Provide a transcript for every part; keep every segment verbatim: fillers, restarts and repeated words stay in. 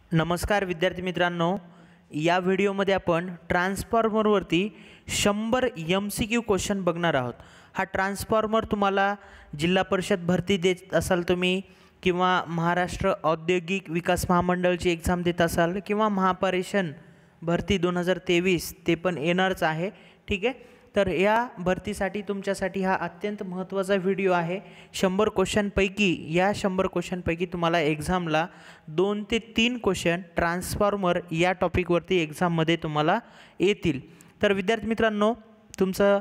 नमस्कार विद्यार्थी मित्रांनो, या व्हिडिओमध्ये आपण ट्रान्सफॉर्मरवरती शंभर एम सी क्यू क्वेश्चन बघणार आहोत। हा ट्रान्सफॉर्मर तुम्हाला जिल्हा परिषद भरती देत असाल तुम्ही, किंवा महाराष्ट्र औद्योगिक विकास महामंडळची एक्झाम देत असाल, किंवा महापरिषद भरती दोन हजार तेवीस ते पण येणारच आहे। ठीक आहे, तर या भरतीसाठी तुमच्यासाठी हा अत्यंत महत्त्वाचा व्हिडिओ आहे। शंभर क्वेश्चनपैकी या शंभर क्वेश्चनपैकी तुम्हाला एक्झामला दोन ते तीन क्वेश्चन ट्रान्सफॉर्मर या टॉपिकवरती एक्झाममध्ये तुम्हाला येतील। तर विद्यार्थी मित्रांनो, तुमचं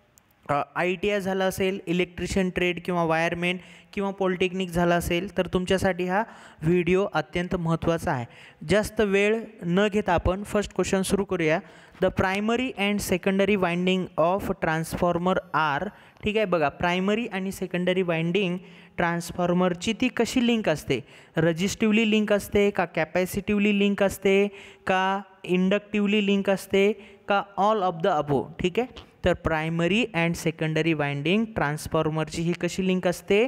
आय टी आय झालं असेल, इलेक्ट्रिशियन ट्रेड किंवा वायरमॅन किंवा पॉलिटेक्निक झालं असेल, तर तुमच्यासाठी हा व्हिडिओ अत्यंत महत्त्वाचा आहे। जास्त वेळ न घेता आपण फर्स्ट क्वेश्चन सुरू करूया। The primary and secondary winding of transformer are. ठीक आहे, बघा प्रायमरी आणि सेकंडरी वाइंडिंग ट्रान्सफॉर्मरची ती कशी लिंक असते? रजिस्टिवली लिंक असते का, कॅपॅसिटिवली लिंक असते का, इंडक्टिवली लिंक असते का, ऑल ऑफ द अबो? ठीक आहे, तर प्रायमरी अँड सेकंडरी वाइंडिंग ट्रान्सफॉर्मरची ही कशी लिंक असते?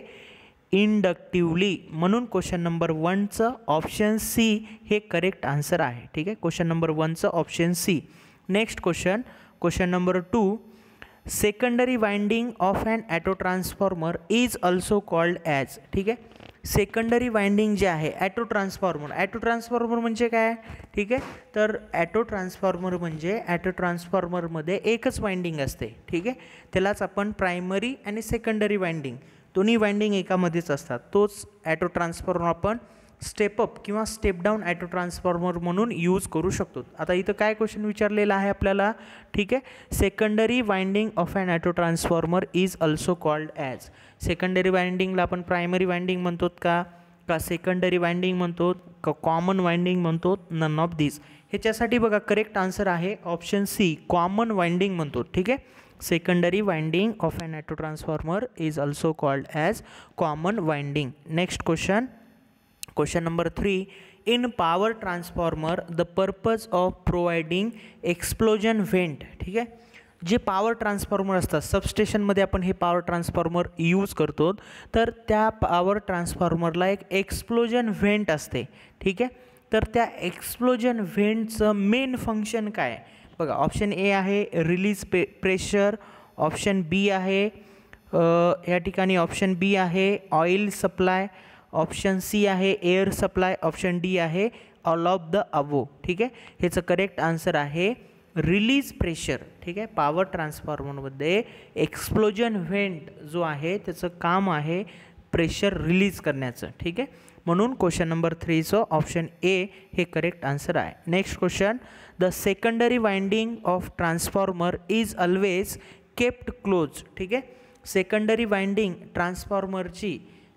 इंडक्टिवली। म्हणून क्वेश्चन नंबर वनचं ऑप्शन सी हे करेक्ट आन्सर आहे। ठीक आहे, क्वेश्चन नंबर वनचं option C. Next question, question number two, secondary winding of an auto transformer is also called as. ठीक आहे, सेकंडरी वाइंडिंग जे आहे ॲटो ट्रान्सफॉर्मर, ॲटो ट्रान्सफॉर्मर म्हणजे काय? ठीक आहे, तर ॲटो ट्रान्सफॉर्मर म्हणजे ॲटो ट्रान्सफॉर्मरमध्ये एकच वाइंडिंग असते। ठीक आहे, त्यालाच आपण प्रायमरी आणि सेकंडरी वाइंडिंग दोन्ही वाइंडिंग एकामध्येच असतात, तोच ॲटो ट्रान्सफॉर्मर आपण स्टेप अप किंवा स्टेप डाऊन ॲटो ट्रान्सफॉर्मर म्हणून यूज करू शकतो। आता इथं काय क्वेश्चन विचारलेला आहे आपल्याला? ठीक आहे, secondary winding of an auto transformer is also called as. Secondary वाइंडिंगला आपण प्रायमरी वाइंडिंग म्हणतो का का सेकंडरी वाइंडिंग म्हणतो का कॉमन वाइंडिंग म्हणतो? None of this. ह्याच्यासाठी बघा करेक्ट आन्सर आहे ऑप्शन सी, कॉमन वाइंडिंग म्हणतो। ठीक आहे, secondary winding of an auto transformer is also called as common winding. Next question, question number three, in power transformer the purpose of providing explosion vent. ठीक आहे, जे power transformer असतात सबस्टेशनमध्ये आपण हे power transformer use करतो, तर त्या power ट्रान्सफॉर्मरला एक एक्सप्लोजन व्हेंट असते। ठीक आहे, तर त्या एक्सप्लोजन व्हेंटचं मेन फंक्शन काय? बघा ऑप्शन ए आहे रिलीज पे प्रेशर, ऑप्शन बी आहे या ठिकाणी ऑप्शन बी आहे ऑइल सप्लाय, ऑप्शन सी आहे एअर सप्लाय, ऑप्शन डी आहे ऑल ऑफ द अबो। ठीक आहे, ह्याचं करेक्ट आन्सर आहे रिलीज प्रेशर। ठीक आहे, पॉवर ट्रान्सफॉर्मरमध्ये एक्सप्लोजन व्हेंट जो आहे त्याचं काम आहे प्रेशर रिलीज करण्याचं। ठीक आहे, म्हणून क्वेश्चन नंबर थ्रीचं ऑप्शन ए हे करेक्ट आन्सर आहे। Next question, the secondary winding of transformer is always kept close. ठीक आहे, सेकंडरी वाइंडिंग ट्रान्सफॉर्मरची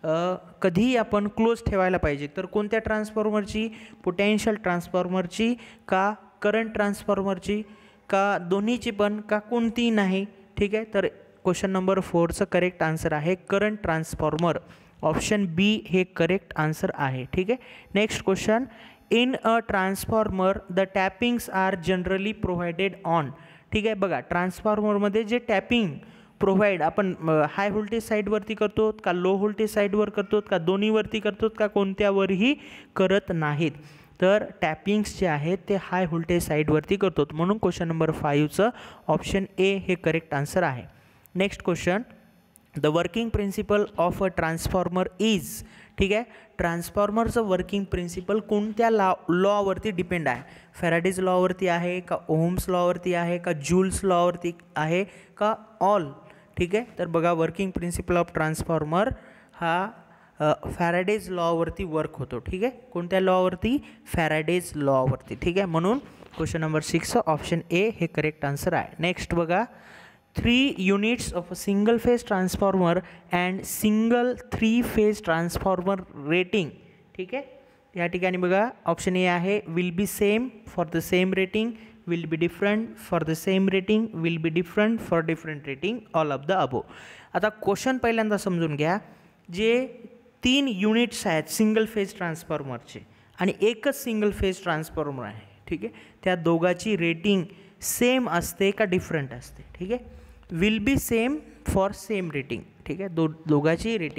कधीही आपण क्लोज ठेवायला पाहिजे, तर कोणत्या ट्रान्सफॉर्मरची? पोटेन्शियल ट्रान्सफॉर्मरची का करंट ट्रान्सफॉर्मरची का दोन्हीची पण का कोणतीही नाही? ठीक आहे, तर क्वेश्चन नंबर फोरचं करेक्ट आन्सर आहे करंट ट्रान्सफॉर्मर, ऑप्शन बी हे करेक्ट आन्सर आहे। ठीक आहे, next question, in a transformer the tappings are generally provided on. ठीक आहे, बघा ट्रान्सफॉर्मरमध्ये जे टॅपिंग प्रोव्हाइड आपण हाय व्होल्टेज साईडवरती करतो का लो व्होल्टेज साईडवर करतो का दोन्हीवरती करतो का कोणत्यावरही करत नाहीत, तर टॅपिंग्स जे आहेत ते हाय व्होल्टेज साईडवरती करतो, म्हणून क्वेश्चन नंबर फाईव्हचं ऑप्शन ए हे करेक्ट आन्सर आहे। Next question, the working principle of a transformer is. ठीक आहे, ट्रान्सफॉर्मरचं वर्किंग प्रिन्सिपल कोणत्या लॉ लॉवरती डिपेंड आहे? फॅराडेज लॉवरती आहे का, ओहम्स लॉवरती आहे का, जूल्स लॉवरती आहे का, ऑल? ठीक आहे, तर बघा वर्किंग प्रिन्सिपल ऑफ ट्रान्सफॉर्मर हा फॅराडेज लॉवरती वर्क होतो। ठीक आहे, कोणत्या लॉवरती? फॅराडेज लॉवरती। ठीक आहे, म्हणून question number six option A हे करेक्ट आन्सर आहे। नेक्स्ट बघा, three units of a single phase transformer and single three phase transformer rating. ठीक आहे, या ठिकाणी बघा ऑप्शन ए आहे will be same for the same rating, will be different for the same rating, will be different for different rating, all of the above। आता क्वेश्चन पहिल्यांदा समजून घ्या, जे तीन युनिट्स आहेत सिंगल फेज ट्रान्सफॉर्मरचे आणि एकच सिंगल फेज ट्रान्सफॉर्मर आहे, ठीक आहे, त्या दोघाची रेटिंग सेम असते का डिफरंट असते? ठीक आहे, will be same for same rating. ठीक आहे, दो दोघाची रेटिंग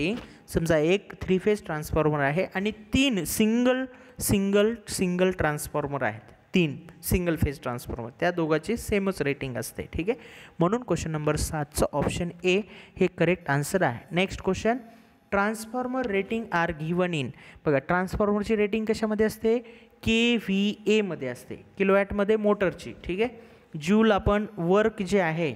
समजा एक थ्री फेज ट्रान्सफॉर्मर आहे आणि तीन सिंगल सिंगल सिंगल ट्रान्सफॉर्मर आहेत, तीन सिंगल फेज ट्रान्सफॉर्मर, त्या दोघांची सेमच रेटिंग असते. ठीक आहे, म्हणून क्वेश्चन नंबर सातचं ऑप्शन ए हे करेक्ट आन्सर आहे. Next question, transformer rating are given in. बघा ट्रान्सफॉर्मरची रेटिंग कशामध्ये असते, के व्ही एमध्ये असते, किलोवॅटमध्ये मोटरची. ठीक आहे, जूल आपण वर्क जे आहे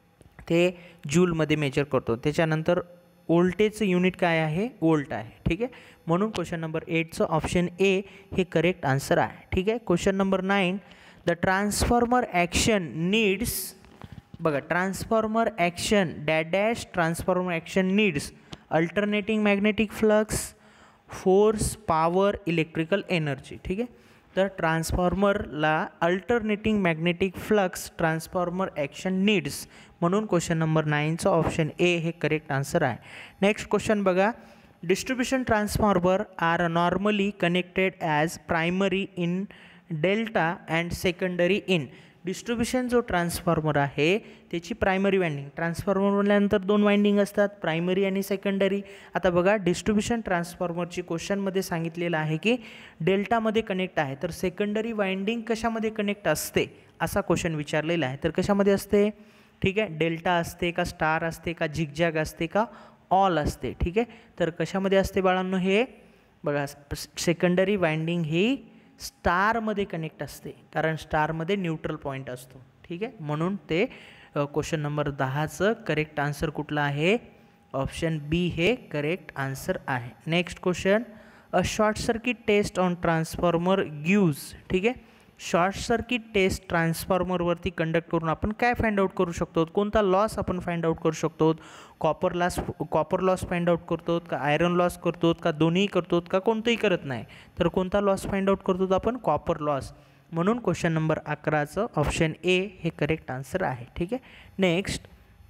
ते जूलमध्ये मेजर करतो. त्याच्यानंतर वोल्टेजचं युनिट काय आहे, वोल्ट आहे. ठीक आहे, म्हणून क्वेश्चन नंबर एटचं ऑप्शन ए हे करेक्ट आन्सर आहे. ठीक आहे, question number nine, the transformer action needs. बघा ट्रान्सफॉर्मर ॲक्शन डॅ dash transformer action needs alternating magnetic flux, force, power, electrical energy. ठीक आहे, तर ट्रान्सफॉर्मरला alternating magnetic flux transformer action needs, म्हणून क्वेश्चन नंबर नाईनचं ऑप्शन ए हे करेक्ट आन्सर आहे. नेक्स्ट क्वेश्चन बघा, distribution transformer are normally connected as primary in delta and secondary in. Distribution जो ट्रान्सफॉर्मर आहे त्याची प्रायमरी वाइंडिंग, ट्रान्सफॉर्मर म्हटल्यानंतर दोन वाइंडिंग असतात, प्रायमरी आणि सेकंडरी. आता बघा डिस्ट्रीब्युशन ट्रान्सफॉर्मरची क्वेश्चनमध्ये सांगितलेलं आहे की डेल्टामध्ये कनेक्ट आहे, तर सेकंडरी वाइंडिंग कशामध्ये कनेक्ट असते असा क्वेश्चन विचारलेला आहे. तर कशामध्ये असते, ठीक आहे, डेल्टा असते का, स्टार असते का, झिगझॅग असते का, ऑल असते. ठीक आहे, तर कशामध्ये असते बाळांनो, हे बघा सेकंडरी वाइंडिंग ही स्टारमध्ये कनेक्ट असते, कारण स्टारमध्ये न्यूट्रल पॉईंट असतो. ठीक आहे, म्हणून ते क्वेश्चन नंबर दहाचं करेक्ट आन्सर कुठलं आहे, ऑप्शन बी हे करेक्ट आन्सर आहे. Next question, a short circuit test on transformer gives. ठीक आहे, शॉर्ट सर्किट टेस्ट ट्रान्सफॉर्मरवरती कंडक्ट करून आपण काय फाइंड आउट करू शकतो, कोणता लॉस आपण फाइंड आउट करू शकतो, copper loss copper loss find out करतो का, आयरन लॉस करतो का, दोन्ही करतो का, कोणतंही करत नाही, तर कोणता लॉस फाइंड आउट करतो आपण, कॉपर लॉस, म्हणून क्वेश्चन नंबर अकराचं ऑप्शन ए हे करेक्ट आन्सर आहे. ठीक आहे, next,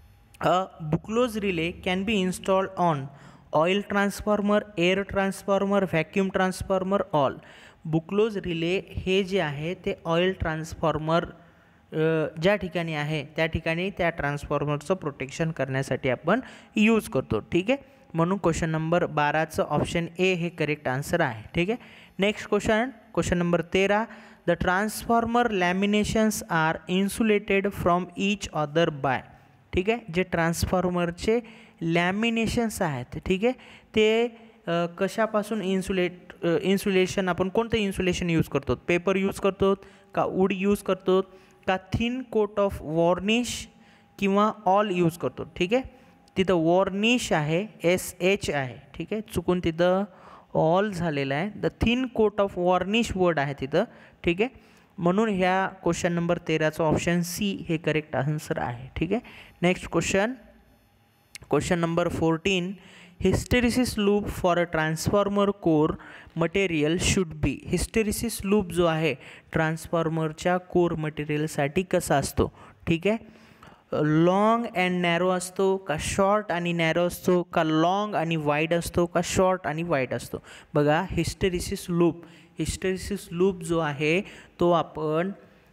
a Buchholz relay can be installed on oil transformer, air transformer, vacuum transformer, all. Buchholz relay हे जे आहे ते ऑइल ट्रान्सफॉर्मर ज्या ठिकाणी आहे त्या ठिकाणी त्या ट्रान्सफॉर्मरचं प्रोटेक्शन करण्यासाठी आपण यूज करतो. ठीक आहे, म्हणून क्वेश्चन नंबर बाराचं ऑप्शन ए हे करेक्ट आन्सर आहे. ठीक आहे, नेक्स्ट क्वेश्चन, क्वेश्चन नंबर तेरा, the transformer laminations are insulated from each other by. ठीक आहे, जे ट्रान्सफॉर्मरचे लॅमिनेशन्स आहेत, ठीक आहे, ते कशापासून इन्सुलेट इन्सुलेशन आपण कोणतं इन्सुलेशन यूज करतो, पेपर यूज करतो का, वूड यूज करतो का, थिन कोट ऑफ वॉर्निश किंवा ऑल यूज करतो. ठीक आहे, तिथं वॉर्निश आहे, एस एच आहे. ठीक आहे, चुकून तिथं ऑल झालेलं आहे, the thin coat of varnish word आहे तिथं. ठीक आहे, म्हणून ह्या क्वेश्चन नंबर तेराचं ऑप्शन सी हे करेक्ट आन्सर आहे. ठीक आहे, next question, question number fourteen, hysteresis loop for a transformer core material should be. Hysteresis loop जो आहे ट्रान्सफॉर्मरच्या कोर मटेरियलसाठी कसा असतो. ठीक आहे, लॉंग अँड नॅरो असतो का, शॉर्ट आणि नॅरो असतो का, लॉंग आणि वाईड असतो का, शॉर्ट आणि वाईड असतो. बघा हिस्टेरिसिस लूप, हिस्टेरिसिस लूप जो आहे तो आपण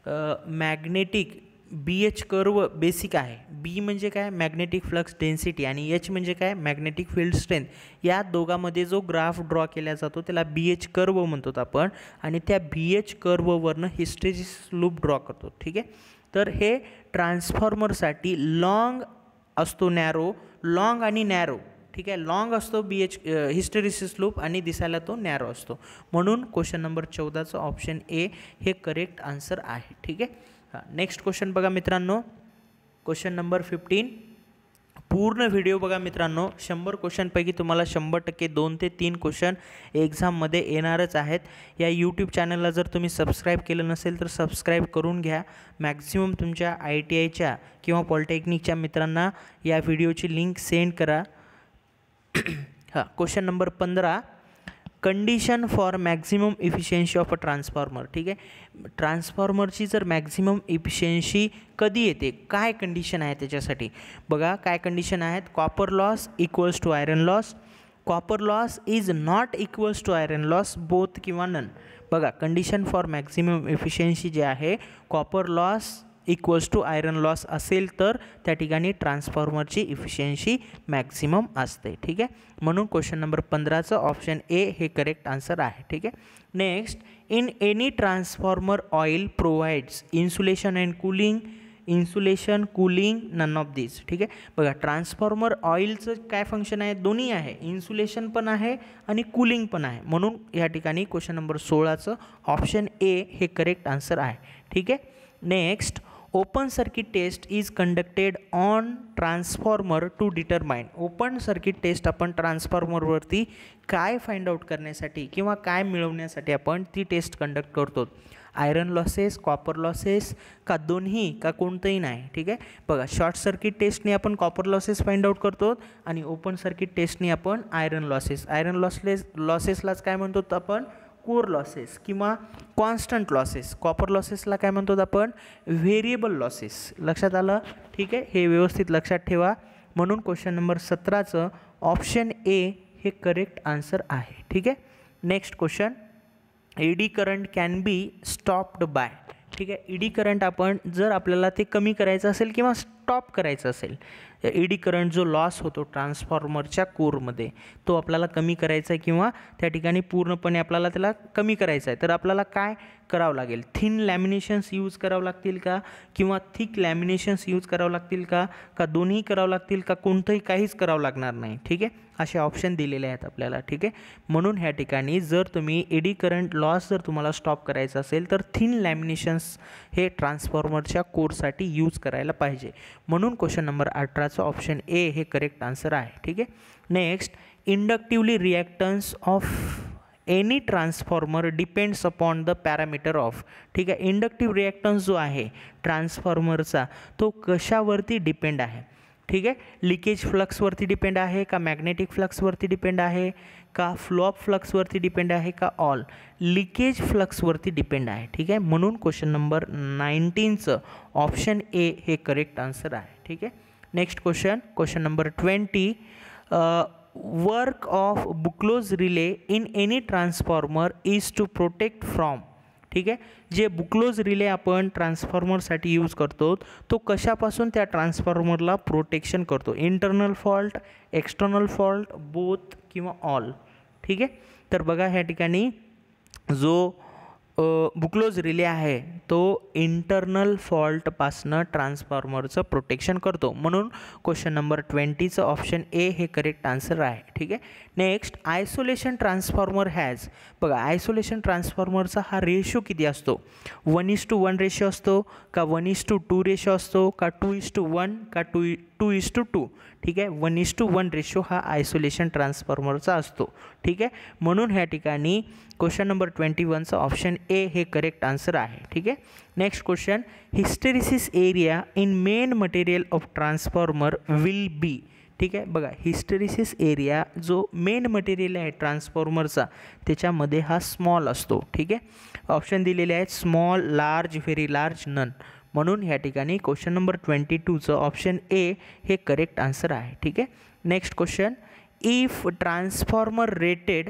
magnetic B H curve basic आहे. बी म्हणजे काय, मॅग्नेटिक फ्लक्स डेन्सिटी, आणि एच म्हणजे काय, मॅग्नेटिक फील्ड स्ट्रेंथ. या दोघांमध्ये जो ग्राफ ड्रॉ केला जातो त्याला बी एच कर्व म्हणतो आपण, आणि त्या बी एच कर्ववरनं हिस्टेरिसिस लूप ड्रॉ करतो. ठीक आहे, तर हे ट्रान्सफॉर्मरसाठी लॉंग असतो, नॅरो, लॉंग आणि नॅरो. ठीक आहे, लॉंग असतो बी एच हिस्टेरिसिस लूप आणि दिसायला तो नॅरो असतो, म्हणून क्वेश्चन नंबर चौदाचं ऑप्शन ए हे करेक्ट आन्सर आहे. ठीक आहे, हां, नेक्स्ट क्वेश्चन बघा मित्रांनो, क्वेश्चन नंबर फिफ्टीन. पूर्ण व्हिडिओ बघा मित्रांनो, शंभर क्वेश्चनपैकी तुम्हाला शंभर टक्के दोन ते तीन क्वेश्चन एक्झाममध्ये येणारच आहेत. या यूट्यूब चॅनलला जर तुम्ही सबस्क्राईब केलं नसेल तर सबस्क्राईब करून घ्या. मॅक्झिमम तुमच्या आय टी आयच्या किंवा पॉलिटेक्निकच्या मित्रांना या व्हिडिओची लिंक सेंड करा. हां, क्वेश्चन नंबर पंधरा, condition for maximum efficiency of a transformer. ठीक आहे, ट्रान्सफॉर्मरची जर मॅक्झिमम इफिशियन्सी कधी येते, काय कंडिशन आहे त्याच्यासाठी. बघा काय कंडिशन आहेत, copper loss equals to iron loss, copper loss is not equals to iron loss, both किंवा नन. बघा कंडिशन फॉर मॅक्झिमम इफिशियन्सी जे आहे, copper loss equals to iron loss असेल तर त्या ठिकाणी ट्रान्सफॉर्मरची इफिशियन्सी मॅक्सिमम असते. ठीक आहे, म्हणून क्वेश्चन नंबर पंधराचं ऑप्शन ए हे करेक्ट आन्सर आहे. ठीक आहे. Next, in any transformer oil provides insulation and cooling. Insulation, cooling, none of this. ठीक आहे, बघा ट्रान्सफॉर्मर ऑइलचं काय फंक्शन आहे, दोन्ही आहे, इन्सुलेशन पण आहे आणि कूलिंग पण आहे. म्हणून या ठिकाणी क्वेश्चन नंबर सोळाचं ऑप्शन ए हे करेक्ट आन्सर आहे. ठीक आहे. Next, open circuit test is conducted on transformer to determine. Open circuit test आपण ट्रान्सफॉर्मरवरती काय फाइंड आउट करण्यासाठी किंवा काय मिळवण्यासाठी आपण ती टेस्ट कंडक्ट करतो. आयरन लॉसेस, कॉपर लॉसेस का दोन्ही का कोणतंही नाही. ठीक आहे, बघा शॉर्ट सर्किट टेस्टने आपण कॉपर लॉसेस फाइंड आउट करतो आणि ओपन सर्किट टेस्टने आपण आयरन लॉसेस. आयरन लॉसलेस लॉसेसलाच काय म्हणतो आपण, कोर लॉसेस किंवा कॉन्स्टंट लॉसेस. कॉपर लॉसेसला काय म्हणतो आपण, व्हेरिएबल लॉसेस. लक्षात आलं. ठीक आहे, हे व्यवस्थित लक्षात ठेवा. म्हणून क्वेश्चन नंबर सतराचं ऑप्शन ए हे करेक्ट आन्सर आहे. ठीक आहे. Next question, eddy current can be stopped by. ठीक आहे, ईडी करंट आपण जर आपल्याला ते कमी करायचं असेल किंवा स्टॉप करायचं असेल, ईडी करंट जो लॉस होतो ट्रान्सफॉर्मरच्या कोरमध्ये तो आपल्याला कमी करायचा आहे किंवा त्या ठिकाणी पूर्णपणे आपल्याला त्याला कमी करायचं आहे, तर आपल्याला काय करावं लागेल, थिन लॅमिनेशन्स यूज करावं लागतील का किंवा थिक लॅमिनेशन्स यूज करावं लागतील का का दोन्ही करावं लागतील का कोणतंही काहीच करावं लागणार नाही. ठीक आहे, असे ऑप्शन दिलेले आहेत आपल्याला. ठीक आहे, म्हणून ह्या ठिकाणी जर तुम्ही एडी करंट लॉस जर तुम्हाला स्टॉप करायचं असेल तर थिन लॅमिनेशन्स हे ट्रान्सफॉर्मरच्या कोरसाठी यूज करायला पाहिजे. म्हणून क्वेश्चन नंबर अठराचं ऑप्शन ए हे करेक्ट आन्सर आहे. ठीक आहे. Next, inductively reactance of any transformer depends upon the parameter of. ठीक आहे, इंडक्टिव्ह रिॲक्टन्स जो आहे ट्रान्सफॉर्मरचा तो कशावरती डिपेंड आहे. ठीक आहे, लिकेज फ्लक्सवरती डिपेंड आहे का, मॅग्नेटिक फ्लक्सवरती डिपेंड आहे का, फ्लो ऑफ फ्लक्सवरती डिपेंड आहे का, ऑल लिकेज फ्लक्सवरती डिपेंड आहे. ठीक आहे, म्हणून क्वेश्चन नंबर नाईन्टीनचं ऑप्शन ए हे करेक्ट आन्सर आहे. ठीक आहे. Next question, question number twenty, work of Buchholz relay in any transformer is to protect from. ठीक आहे, जे बुक्लोज रिले आपण ट्रान्सफॉर्मरसाठी यूज करतो तो कशापासून त्या ट्रान्सफॉर्मरला प्रोटेक्शन करतो, internal fault, external fault, both किंवा ऑल. ठीक आहे, तर बघा ह्या ठिकाणी जो बुक्लोज रिले आहे तो इंटरनल फॉल्टपासनं ट्रान्सफॉर्मरचं प्रोटेक्शन करतो. म्हणून क्वेश्चन नंबर ट्वेंटीचं ऑप्शन ए हे करेक्ट आन्सर आहे. ठीक आहे. Next, isolation transformer has. बघा आयसोलेशन ट्रान्सफॉर्मरचा हा रेशो किती असतो, one is to one ratio असतो का one is to two ratio असतो का टू इज टू वन का two two is to two. ठीक आहे, one is to one ratio हा आयसोलेशन ट्रान्सफॉर्मरचा असतो. ठीक आहे, म्हणून ह्या ठिकाणी question number twenty वनचं option A हे करेक्ट आन्सर आहे. ठीक आहे. Next question, hysteresis area in main material of transformer will be. ठीक आहे, बघा हिस्टेरिसिस एरिया जो मेन मटेरियल आहे ट्रान्सफॉर्मरचा त्याच्यामध्ये हा स्मॉल असतो. ठीक आहे, ऑप्शन दिलेले आहेत small, large, very large, none. म्हणून ह्या ठिकाणी क्वेश्चन नंबर ट्वेंटी टूचं ऑप्शन ए हे करेक्ट आन्सर आहे. ठीक आहे. Next question, if transformer rated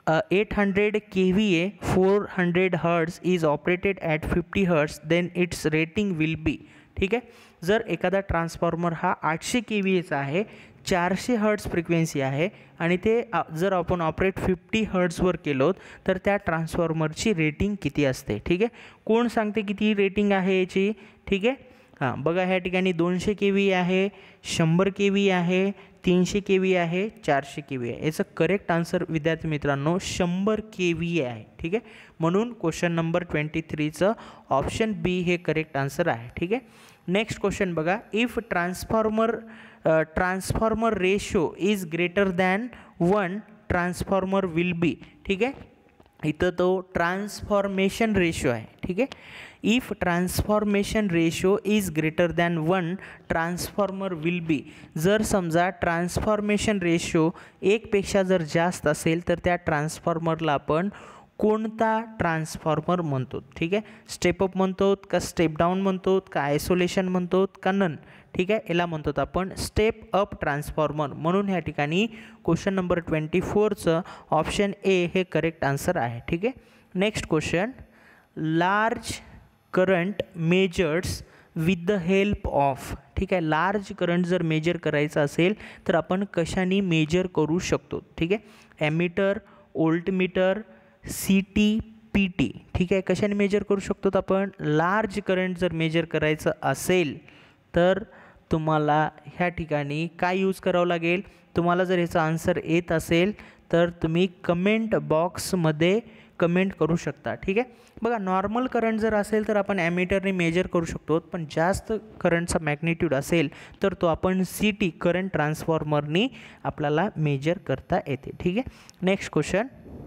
eight hundred K V A four hundred hertz is operated at fifty hertz then its rating will be. ठीक आहे, जर एखादा ट्रान्सफॉर्मर हा आठशे के व्ही एचा आहे, चारशे हर्ट्स फ्रिक्वेन्सी आहे आणि ते जर आपण ऑपरेट फिफ्टी हर्ट्सवर केलो तर त्या ट्रान्सफॉर्मरची रेटिंग किती असते. ठीक आहे, कोण सांगते किती रेटिंग आहे याची. ठीक आहे, हां बघा ह्या ठिकाणी दोनशे के व्ही आहे, शंभर के व्ही आहे, तीनशे के व्ही आहे, चारशे के व्ही आहे. याचं करेक्ट आन्सर विद्यार्थी मित्रांनो शंभर के व्ही आहे. ठीक आहे, म्हणून क्वेश्चन नंबर ट्वेंटी थ्रीचं ऑप्शन बी हे करेक्ट आन्सर आहे. ठीक आहे. नेक्स्ट क्वेश्चन बघा, if transformer transformer ratio is greater than one transformer will be. ठीक आहे, इथं तो ट्रान्सफॉर्मेशन रेशो आहे. ठीक आहे, if transformation ratio is greater than one transformer will be. जर समजा ट्रान्सफॉर्मेशन रेशो एकपेक्षा जर जास्त असेल तर त्या ट्रान्सफॉर्मरला आपण कोणता ट्रान्सफॉर्मर म्हणतो. ठीक आहे, स्टेपअप म्हणतो का स्टेप डाऊन म्हणतो का आयसोलेशन म्हणतो का नन. ठीक आहे, याला म्हणतो आपण स्टेप अप ट्रान्सफॉर्मर. म्हणून ह्या ठिकाणी क्वेश्चन नंबर ट्वेंटी फोरचं ऑप्शन ए हे करेक्ट आन्सर आहे. ठीक आहे. Next question, large current measures with the help of, ठीक आहे. लार्ज करंट जर मेजर करायचं असेल तर आपण कशाने मेजर करू शकतो, ठीक आहे. Ammeter, voltmeter, C T, P T, ठीक आहे. कशाने मेजर करू शकतो आपण? लार्ज करंट जर मेजर करायचं असेल तर तुम्हाला ह्या ठिकाणी काय यूज करावं लागेल? तुम्हाला जर ह्याचा आन्सर येत असेल तर तुम्ही कमेंट बॉक्समध्ये कमेंट करू शकता, ठीक आहे. बघा, नॉर्मल करंट जर असेल तर आपण ॲमीटरने मेजर करू शकतो, पण जास्त करंटचा मॅग्निट्यूड असेल तर तो आपण सी टी करंट ट्रान्सफॉर्मरनी आपल्याला मेजर करता येते, ठीक आहे. Next question,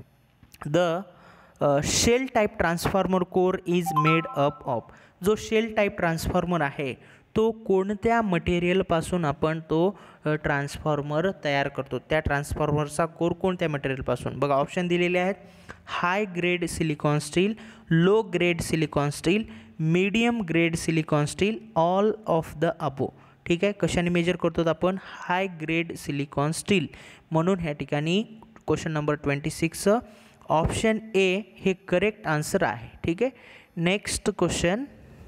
the shell type transformer core is made up of. जो शेल टाईप ट्रान्सफॉर्मर आहे तो कोणत्या मटेरियलपासून आपण तो ट्रान्सफॉर्मर तयार करतो? त्या ट्रान्सफॉर्मरचा कोर कोणत्या मटेरियलपासून? बघा, ऑप्शन दिलेले आहेत. High grade silicon steel, low grade silicon steel, medium grade silicon steel, all of the above, ठीक आहे. कशाने मेजर करतो आपण? High grade silicon steel. म्हणून ह्या ठिकाणी question number twenty six option A हे करेक्ट आन्सर आहे, ठीक आहे. Next question,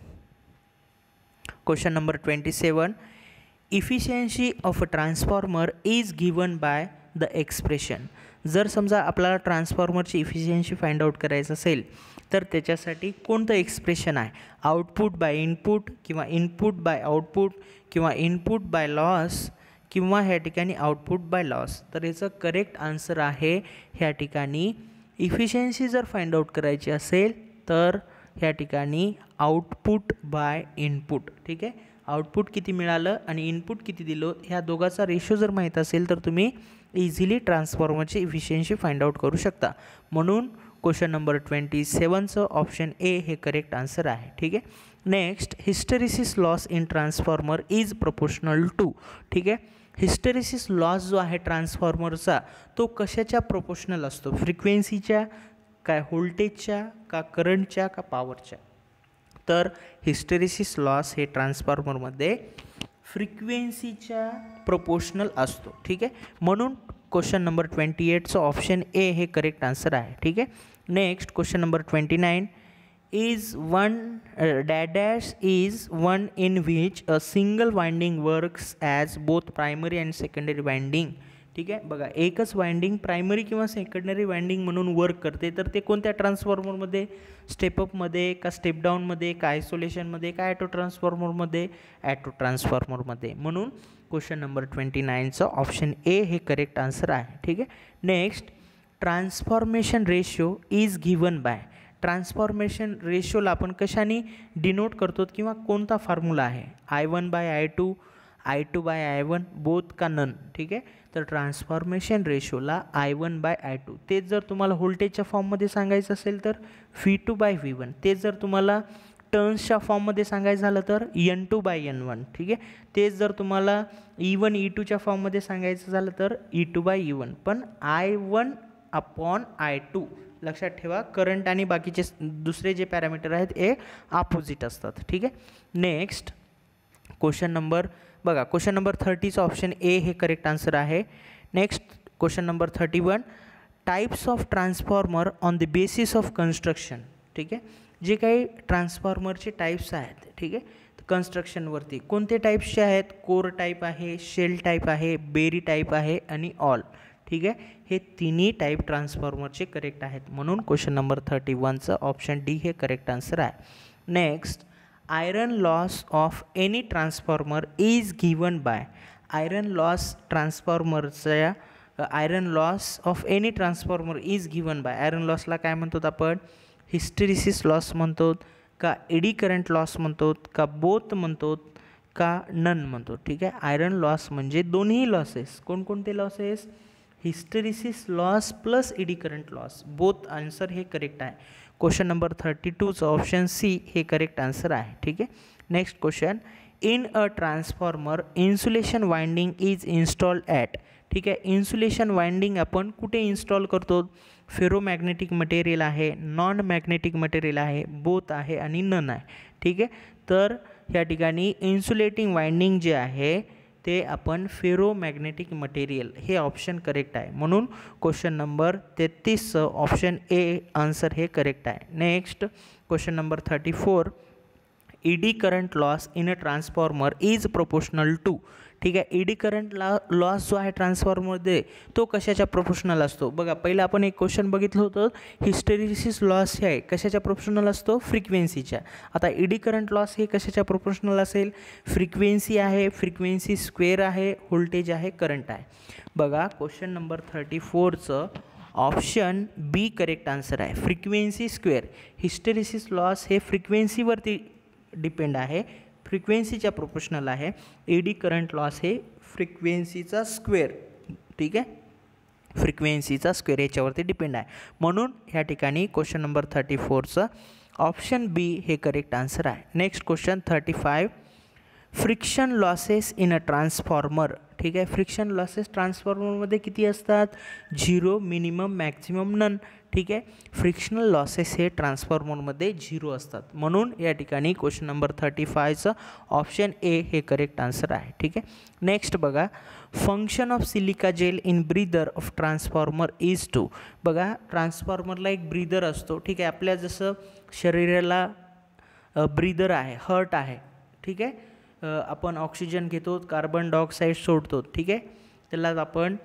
question number twenty seven, efficiency of a transformer is given by the expression. जर समजा आपल्याला ट्रान्सफॉर्मरची इफिशियन्सी फाइंड आउट करायचं असेल तर त्याच्यासाठी कोणतं एक्सप्रेशन आहे? आउटपुट बाय इनपुट, किंवा इनपुट बाय आउटपुट, किंवा इनपुट बाय लॉस, किंवा ह्या ठिकाणी आउटपुट बाय लॉस. तर याचं करेक्ट आन्सर आहे ह्या ठिकाणी इफिशियन्सी जर फाइंड आउट करायची असेल तर ह्या ठिकाणी आउटपुट बाय इनपुट, ठीक आहे. आउटपुट किती मिळालं आणि इनपुट किती दिलं ह्या दोघांचा रेशो जर माहीत असेल तर तुम्ही इझिली ट्रान्सफॉर्मरची इफिशियन्सी फाइंड आउट करू शकता. म्हणून क्वेश्चन नंबर ट्वेंटी सेवनचं ऑप्शन ए हे करेक्ट आन्सर आहे, ठीक आहे. Next, hysteresis loss in transformer is proportional to, ठीक आहे. हिस्टेरिसिस लॉस जो आहे ट्रान्सफॉर्मरचा तो कशाच्या प्रोपोर्शनल असतो? फ्रिक्वेन्सीच्या, काय व्होल्टेजच्या, का करंटच्या, का पॉवरच्या? तर हिस्टेरिसिस लॉस हे ट्रान्सफॉर्मरमध्ये फ्रिक्वेन्सीच्या प्रोपोर्शनल असतो, ठीक आहे. म्हणून क्वेश्चन नंबर ट्वेंटी एटचं ऑप्शन ए हे करेक्ट आन्सर आहे, ठीक आहे. Next question number twenty nine, is one dash is one in which a single winding works as both primary and secondary winding, ठीक आहे. बघा, एकच वाइंडिंग प्रायमरी किंवा सेकंडरी वाइंडिंग म्हणून वर्क करते, तर ते कोणत्या ट्रान्सफॉर्मरमध्ये? स्टेपअपमध्ये, का स्टेप डाऊनमध्ये, का आयसोलेशनमध्ये, का ॲटो ट्रान्सफॉर्मरमध्ये? ॲटो ट्रान्सफॉर्मरमध्ये. म्हणून क्वेश्चन नंबर ट्वेंटी नाईनचं ऑप्शन ए हे करेक्ट आन्सर आहे, ठीक आहे. Next, transformation ratio is given by. Transformation रेशोला आपण कशाने डिनोट करतो किंवा कोणता फॉर्म्युला आहे? I one by I two, I two by I one, both का नन, ठीक आहे. तर ट्रान्सफॉर्मेशन रेशोला I one by I two. तेच जर तुम्हाला व्होल्टेजच्या फॉर्ममध्ये सांगायचं असेल तर V two by V one. तेच जर तुम्हाला टर्न्सच्या फॉर्ममध्ये सांगायचं झालं तर N two by N one, ठीक आहे. तेच जर तुम्हाला ई वन ई टूच्या फॉर्ममध्ये सांगायचं झालं तर E two by E one. पण I one upon I two लक्षात ठेवा, करंट आणि बाकीचे दुसरे जे पॅरामीटर आहेत हे अपोजिट असतात, ठीक आहे. नेक्स्ट क्वेश्चन नंबर, बघा, क्वेश्चन नंबर थर्टीचं ऑप्शन ए हे करेक्ट आन्सर आहे. Next question number thirty one, types of transformer on the basis of construction, ठीक आहे. जे काही ट्रान्सफॉर्मरचे टाईप्स आहेत, ठीक आहे, कन्स्ट्रक्शनवरती कोणते टाईप्सचे आहेत? कोर टाईप आहे, शेल टाईप आहे, बेरी टाईप आहे आणि ऑल, ठीक आहे. हे तिन्ही टाईप ट्रान्सफॉर्मरचे करेक्ट आहेत. म्हणून क्वेश्चन नंबर थर्टी वनचं ऑप्शन डी हे करेक्ट आन्सर आहे. Next, iron loss of any transformer is given by. Iron loss ट्रान्सफॉर्मरच्या iron loss of any transformer is given by. Iron लॉसला काय म्हणतो आपण? हिस्टेरिसिस लॉस म्हणतो, का एडी करंट लॉस म्हणतो, का बोथ म्हणतो, का नन म्हणतो, ठीक आहे. आयरन लॉस म्हणजे दोन्ही लॉसेस. कोणकोणते losses? Hysteresis loss plus eddy current loss, both answer हे करेक्ट आहे. क्वेश्चन नंबर थर्टी टूचं ऑप्शन सी हे करेक्ट आन्सर आहे, ठीक आहे. Next question, in a transformer insulation winding is installed at, ठीक आहे. इन्सुलेशन वाइंडिंग आपण कुठे इन्स्टॉल करतो? फेरोमॅग्नेटिक मटेरियल आहे, नॉन मॅग्नेटिक मटेरियल आहे, बोथ आहे आणि नन आहे, ठीक आहे. तर या ठिकाणी इन्सुलेटिंग वाइंडिंग जे आहे ते आपण फेरोमॅग्नेटिक मटेरियल हे ऑप्शन करेक्ट आहे. म्हणून क्वेश्चन नंबर तेहतीसचं ऑप्शन ए आन्सर हे करेक्ट आहे. Next question number thirty four, eddy current loss in a transformer is proportional to. ठीक आहे, ईडी करंट लॉस जो आहे ट्रान्सफॉर्मरमध्ये तो कशाच्या प्रोपोर्शनल असतो. बघा पहिलं आपण एक क्वेश्चन बघितलं होतं, हिस्टेरिसिस लॉस हे आहे कशाच्या प्रोपोर्शनल असतो, फ्रिक्वेन्सीच्या. आता ईडी करंट लॉस हे कशाच्या प्रोपोर्शनल असेल, फ्रिक्वेन्सी आहे, फ्रिक्वेन्सी स्क्वेअर आहे, व्होल्टेज आहे, करंट आहे. बघा क्वेश्चन नंबर थर्टी फोरचं ऑप्शन बी करेक्ट आन्सर आहे, फ्रिक्वेन्सी स्क्वेअर. हिस्टेरिसिस लॉस हे फ्रिक्वेन्सीवरती डिपेंड आहे, फ्रिक्वेन्सीच्या प्रोपोर्शनल आहे. ईडी करंट लॉस हे फ्रिक्वेन्सीचा स्क्वेअर. ठीक आहे, फ्रिक्वेन्सीचा स्क्वेअर याच्यावरती डिपेंड आहे. म्हणून ह्या ठिकाणी क्वेश्चन नंबर थर्टी फोरचं ऑप्शन बी हे करेक्ट आन्सर आहे. Next question thirty five, friction losses in a transformer. ठीक आहे, फ्रिक्शन लॉसेस ट्रान्सफॉर्मरमध्ये किती असतात, झिरो, मिनिमम, मॅक्झिमम, नन. ठीक आहे, फ्रिक्शनल लॉसेस हे ट्रान्सफॉर्मरमध्ये झिरो असतात. म्हणून या ठिकाणी क्वेश्चन नंबर थर्टी फायचं ऑप्शन ए हे करेक्ट आन्सर आहे. ठीक आहे, नेक्स्ट बघा, function of silica gel in breather of transformer is to. बघा ट्रान्सफॉर्मरला एक ब्रीदर असतो. ठीक आहे, आपल्या जसं शरीराला ब्रीदर आहे, हर्ट आहे. ठीक आहे, आपण ऑक्सिजन घेतो, कार्बन डायऑक्साईड सोडतो. ठीक आहे, त्यालाच आपण,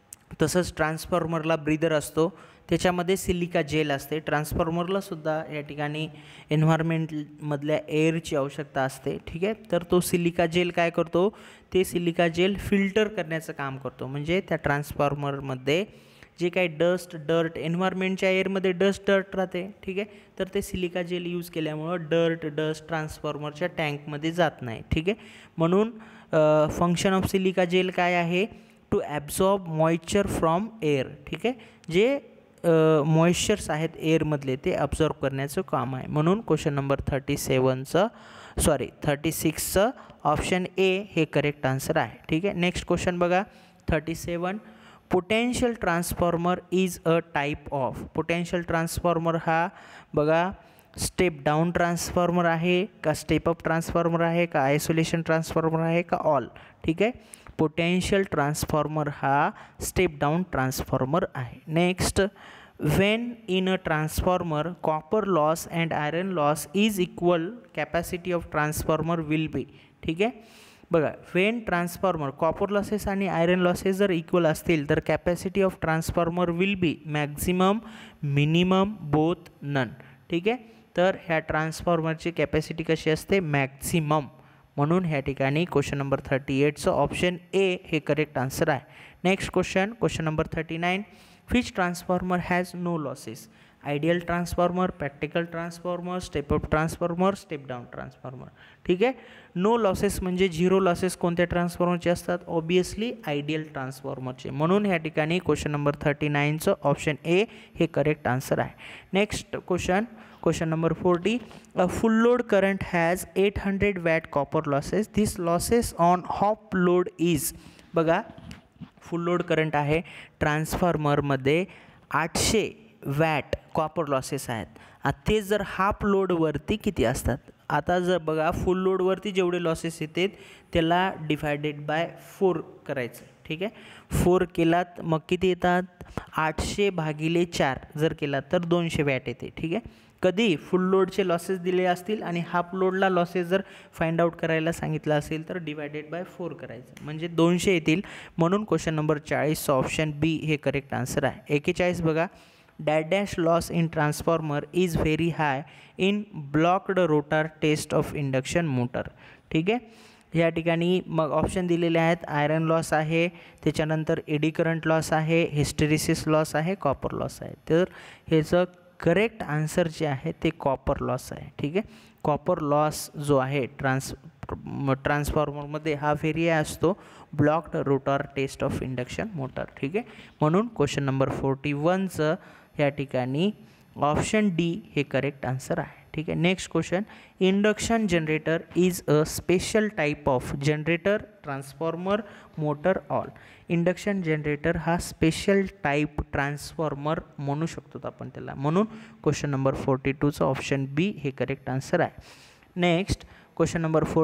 तसंच ट्रान्सफॉर्मरला ब्रीदर असतो, त्याच्यामध्ये सिलिका जेल असते. ट्रान्सफॉर्मरला सुद्धा या ठिकाणी एन्व्हायरमेंटमधल्या एअरची आवश्यकता असते. ठीक आहे, तर तो सिलिका जेल काय करतो, ते सिलिका जेल फिल्टर करण्याचं काम करतो. म्हणजे त्या ट्रान्सफॉर्मरमध्ये जे काही डस्ट, डर्ट, एन्व्हायरमेंटच्या एअरमध्ये डस्ट, डर्ट राहते. ठीक आहे, तर ते सिलिका जेल यूज केल्यामुळं डर्ट, डस्ट ट्रान्सफॉर्मरच्या टँकमध्ये जात नाही. ठीक आहे, म्हणून फंक्शन ऑफ सिलिका जेल काय आहे, to absorb moisture from air. ठीक आहे, जे मॉइश्चर्स आहेत एअरमधले ते ॲब्झॉर्ब करण्याचं काम आहे. म्हणून क्वेश्चन नंबर थर्टी सेवनचं सॉरी थर्टी सिक्सचं ऑप्शन ए हे करेक्ट आन्सर आहे. ठीक आहे, नेक्स्ट क्वेश्चन बघा thirty seven, potential transformer is a type of. Potential transformer हा बघा स्टेप डाऊन ट्रान्सफॉर्मर आहे का, स्टेप अप ट्रान्सफॉर्मर आहे का, आयसोलेशन ट्रान्सफॉर्मर आहे का, ऑल. ठीक आहे, पोटेन्शियल ट्रान्सफॉर्मर हा स्टेप डाऊन ट्रान्सफॉर्मर आहे. Next, when in a transformer copper loss and iron loss is equal, capacity of transformer will be. ठीक आहे, बघा व्हेन ट्रान्सफॉर्मर कॉपर लॉसेस आणि आयरन लॉसेस जर इक्वल असतील तर capacity of transformer will be maximum, minimum, both, none. ठीक आहे, तर ह्या ट्रान्सफॉर्मरची कॅपॅसिटी कशी असते, मॅक्झिमम. म्हणून ह्या ठिकाणी क्वेश्चन नंबर थर्टी एटचं ऑप्शन ए हे करेक्ट आन्सर आहे. Next question, question number thirty nine, which transformer has no losses, ideal transformer, practical transformer, step up transformer, step down transformer. ठीक आहे, नो लॉसेस म्हणजे zero losses कोणत्या ट्रान्सफॉर्मरचे असतात, obviously ideal ट्रान्सफॉर्मरचे. म्हणून ह्या ठिकाणी क्वेश्चन नंबर थर्टी नाईनचं ऑप्शन ए हे करेक्ट आन्सर आहे. Next question, question number forty, a full load current has eight hundred watt copper losses, this losses on half load is. बघा फुल लोड करंट आहे ट्रान्सफॉर्मरमध्ये, आठशे watt copper losses आहेत. ते जर half लोडवरती किती असतात. आता जर बघा फुल लोडवरती जेवढे लॉसेस येतात त्याला डिवायडेड बाय फोर करायचं. ठीक आहे, फोर केलात मग किती येतात, आठशे भागिले चार जर केलात तर दोनशे वॅट येते. ठीक आहे, कधी फुल लोडचे लॉसेस दिले असतील आणि हाफ लोडला लॉसेस जर फाइंड आउट करायला सांगितलं असेल तर डिवायडेड बाय फोर करायचं म्हणजे दोनशे येतील. म्हणून क्वेश्चन नंबर चाळीसचं ऑप्शन बी हे करेक्ट आन्सर आहे. एकेचाळीस बघा, dash dash loss in transformer is very high in blocked rotor test of induction motor. ठीक आहे, या ठिकाणी मग ऑप्शन दिलेले आहेत, आयरन लॉस आहे, त्याच्यानंतर एडी करंट लॉस आहे, हिस्टेरिसिस लॉस आहे, कॉपर लॉस आहे. तर ह्याचं करेक्ट आन्सर जे आहे ते कॉपर लॉस आहे. ठीक आहे, कॉपर लॉस जो आहे ट्रान्स ट्रान्सफॉर्मरमध्ये हा व्हेरिया असतो blocked rotor test of induction motor. ठीक आहे, म्हणून क्वेश्चन नंबर फोर्टी वनचं या ठिकाणी ऑप्शन डी हे करेक्ट आन्सर आहे. ठीक आहे, next question, induction generator is a special type of generator, transformer, motor, all. Induction generator हा स्पेशल टाईप ट्रान्सफॉर्मर म्हणू शकतो आपण त्याला. म्हणून क्वेश्चन नंबर फोर्टी टूचं ऑप्शन बी हे करेक्ट आन्सर आहे. Next question number forty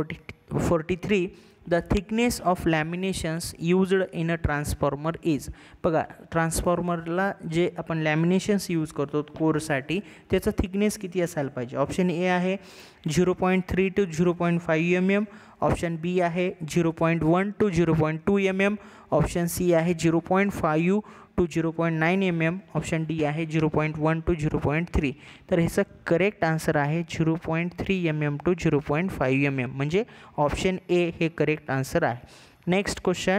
forty three the thickness of laminations used in a transformer is. बघा ट्रान्सफॉर्मरला जे आपण लॅमिनेशन्स यूज करतो कोरसाठी त्याचं थिकनेस किती असायला पाहिजे. ऑप्शन ए आहे zero point three to zero point five M M, option B आहे zero point one to zero point two M M, option C आहे zero point five to zero point nine M M, option D आहे zero point one to zero point three. तर ह्याचं correct answer आहे zero point three M M to zero point five M M, म्हणजे option A हे correct answer आहे. Next question,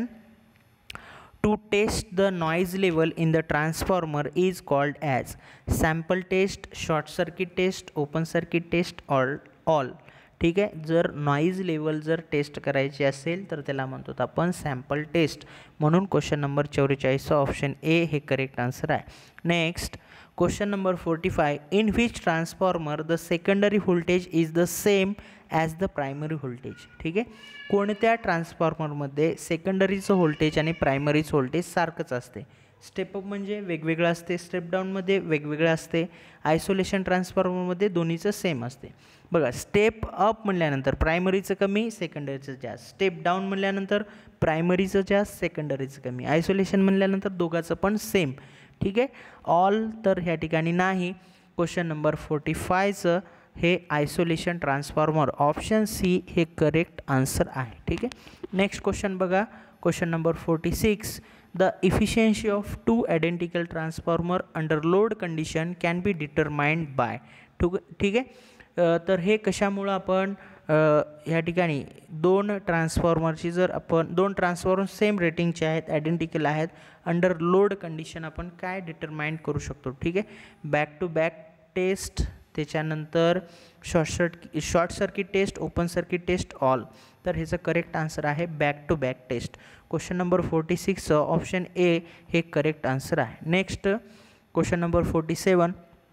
to test the noise level in the transformer is called as. Sample test, short circuit test, open circuit test, all all. ठीक आहे, जर noise level जर taste करायची असेल तर त्याला म्हणतो आपण सॅम्पल टेस्ट. म्हणून क्वेश्चन नंबर चौवेचाळीसचा ऑप्शन ए हे करेक्ट आन्सर आहे. Next question number forty five, in which transformer the secondary voltage is the same as the primary voltage. ठीक आहे, कोणत्या ट्रान्सफॉर्मरमध्ये सेकंडरीचं व्होल्टेज आणि प्रायमरीचं व्होल्टेज सारखंच असते. स्टेपअप म्हणजे वेगवेगळं असते, स्टेप डाऊनमध्ये वेगवेगळं असते, आयसोलेशन ट्रान्सफॉर्मरमध्ये दोन्हीचं सेम असते. बघा स्टेप अप म्हणल्यानंतर प्रायमरीचं कमी, सेकंडरीचं जास्त. स्टेप डाऊन म्हणल्यानंतर प्रायमरीचं जास्त, सेकंडरीचं कमी. आयसोलेशन म्हणल्यानंतर दोघांचं पण सेम. ठीक आहे, ऑल तर ह्या ठिकाणी नाही. क्वेश्चन नंबर फोर्टी फायचं हे आयसोलेशन ट्रान्सफॉर्मर, ऑप्शन सी हे करेक्ट आन्सर आहे. ठीक आहे, नेक्स्ट क्वेश्चन बघा, question number forty six, the efficiency of two identical transformer under load condition can be determined by. ठीक आहे, तर हे कशामुळं आपण ह्या ठिकाणी दोन ट्रान्सफॉर्मरची जर आपण दोन ट्रान्सफॉर्मर सेम रेटिंगचे आहेत, आयडेंटिकल आहेत, अंडर लोड कंडिशन आपण काय डिटरमाइंड करू शकतो. ठीक आहे, बॅक टू बॅक टेस्ट, त्याच्यानंतर short circuit short circuit test, open circuit test, all. तर ह्याचं करेक्ट आन्सर आहे back to back test. Question number forty सिक्सचं ऑप्शन ए हे करेक्ट आन्सर आहे. Next question number forty seven,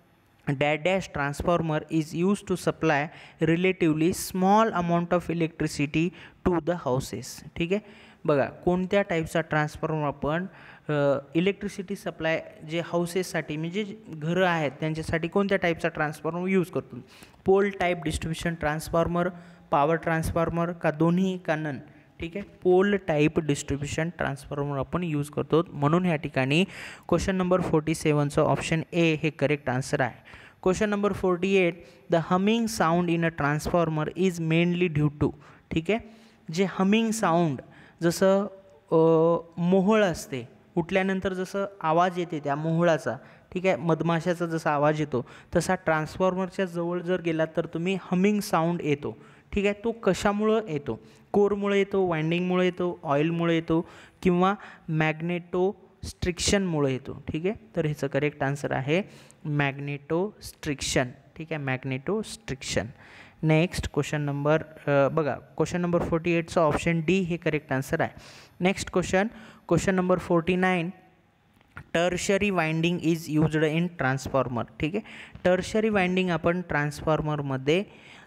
dash dash transformer is use to supply relatively small amount of electricity to the houses. ठीक आहे, बघा कोणत्या टाईपचा transformer आपण electricity supply जे हाऊसेससाठी म्हणजे घरं आहेत त्यांच्यासाठी कोणत्या टाईपचा ट्रान्सफॉर्मर यूज करतो. Pole type distribution transformer, power transformer का दोन्ही का नन. ठीक आहे, पोल टाईप डिस्ट्रीब्युशन ट्रान्सफॉर्मर आपण यूज करतो. म्हणून ह्या ठिकाणी क्वेश्चन नंबर फोर्टी सेवनचं ऑप्शन ए हे करेक्ट आन्सर आहे. Question number forty eight, the humming sound in a transformer is mainly due to. ठीक आहे, जे हमिंग साऊंड जसं मोहोळ असते, उठल्यानंतर जसं आवाज येते त्या मोहोळाचा, ठीक आहे, मधमाशाचा जसा आवाज येतो तसा ट्रान्सफॉर्मरच्या जवळ जर गेलात तर तुम्ही हमिंग साऊंड येतो. ठीक आहे, तो कशामुळं येतो, कोरमुळे येतो, वाइंडिंगमुळे येतो, ऑइलमुळे येतो किंवा मॅग्नेटो स्ट्रिक्शनमुळे येतो. ठीक आहे, तर ह्याचं करेक्ट आन्सर आहे मॅग्नेटो स्ट्रिक्शन. ठीक आहे, magnetostriction. Next question number बघा क्वेश्चन नंबर फोर्टी एटचं ऑप्शन डी हे करेक्ट आन्सर आहे. Next question question number forty nine, tertiary winding is used in transformer. ठीक आहे, टर्शरी वाइंडिंग आपण ट्रान्सफॉर्मरमध्ये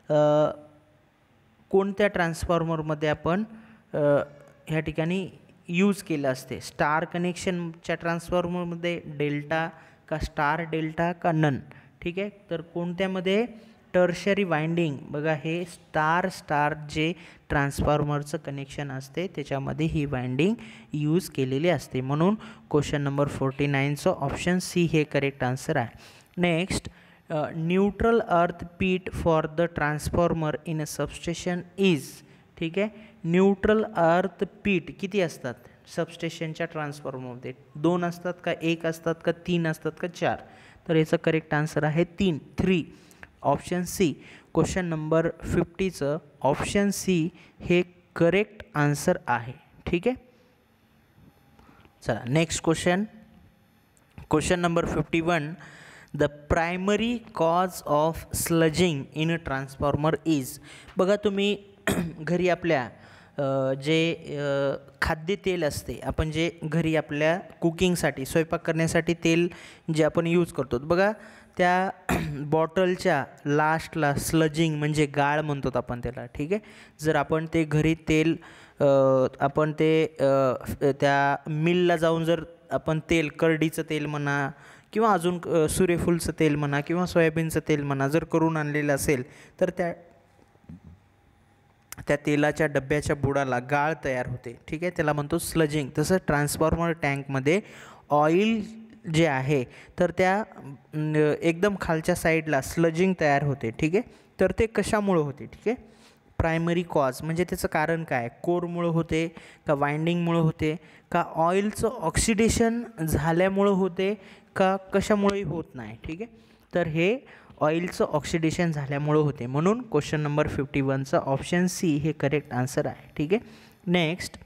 कोणत्या ट्रान्सफॉर्मरमध्ये आपण ह्या ठिकाणी यूज केलं असते. स्टार कनेक्शनच्या ट्रान्सफॉर्मरमध्ये, डेल्टा का स्टार डेल्टा का नन. ठीक आहे, तर कोणत्यामध्ये टर्शरी वाइंडिंग, बघा हे स्टार स्टार जे ट्रान्सफॉर्मरचं कनेक्शन असते त्याच्यामध्ये ही वाइंडिंग यूज केलेली असते. म्हणून क्वेश्चन नंबर फोर्टी नाईनचं ऑप्शन सी हे करेक्ट आन्सर आहे. Next, neutral earth pit for the transformer in a substation is. ठीक आहे, न्यूट्रल अर्थ पीट किती असतात सबस्टेशनच्या ट्रान्सफॉर्मरमध्ये, दोन असतात का एक असतात का तीन असतात का चार. तर याचं करेक्ट आन्सर आहे तीन, three. Option C question number फिफ्टीचं ऑप्शन सी हे करेक्ट आन्सर आहे. ठीक आहे, चला next question question number fifty one, the primary cause of sludging in a transformer is. बघा तुम्ही घरी आपल्या जे खाद्यतेल असते, आपण जे घरी आपल्या कुकिंगसाठी स्वयंपाक करण्यासाठी तेल जे आपण यूज करतो, बघा त्या बॉटलच्या लास्टला स्लजिंग म्हणजे गाळ म्हणतो आपण त्याला. ठीक आहे, जर आपण ते घरी तेल आपण ते त्या मिलला जाऊन जर आपण तेल, करडीचं तेल म्हणा किंवा अजून सूर्यफूलचं तेल म्हणा किंवा सोयाबीनचं तेल म्हणा जर करून आणलेलं असेल तर त्या त्या तेलाच्या डब्याच्या बुडाला गाळ तयार होते, ठीक आहे, त्याला म्हणतो स्लजिंग. तसं ट्रान्सफॉर्मर टँकमध्ये ऑइल जे आहे तर त्या एकदम खालच्या साईडला स्लजिंग तयार होते, ठीक आहे. तर ते कशामुळं होते, ठीक आहे, प्रायमरी कॉज म्हणजे त्याचं कारण काय, कोरमुळं होते का वाइंडिंगमुळं होते का ऑइलचं ऑक्सिडेशन झाल्यामुळं होते का कशामुळेही होत नाही, ठीक आहे. तर हे ऑइलचं ऑक्सिडेशन झाल्यामुळं होते, म्हणून क्वेश्चन नंबर फिफ्टी वनचा ऑप्शन सी हे करेक्ट आन्सर आहे, ठीक आहे. Next,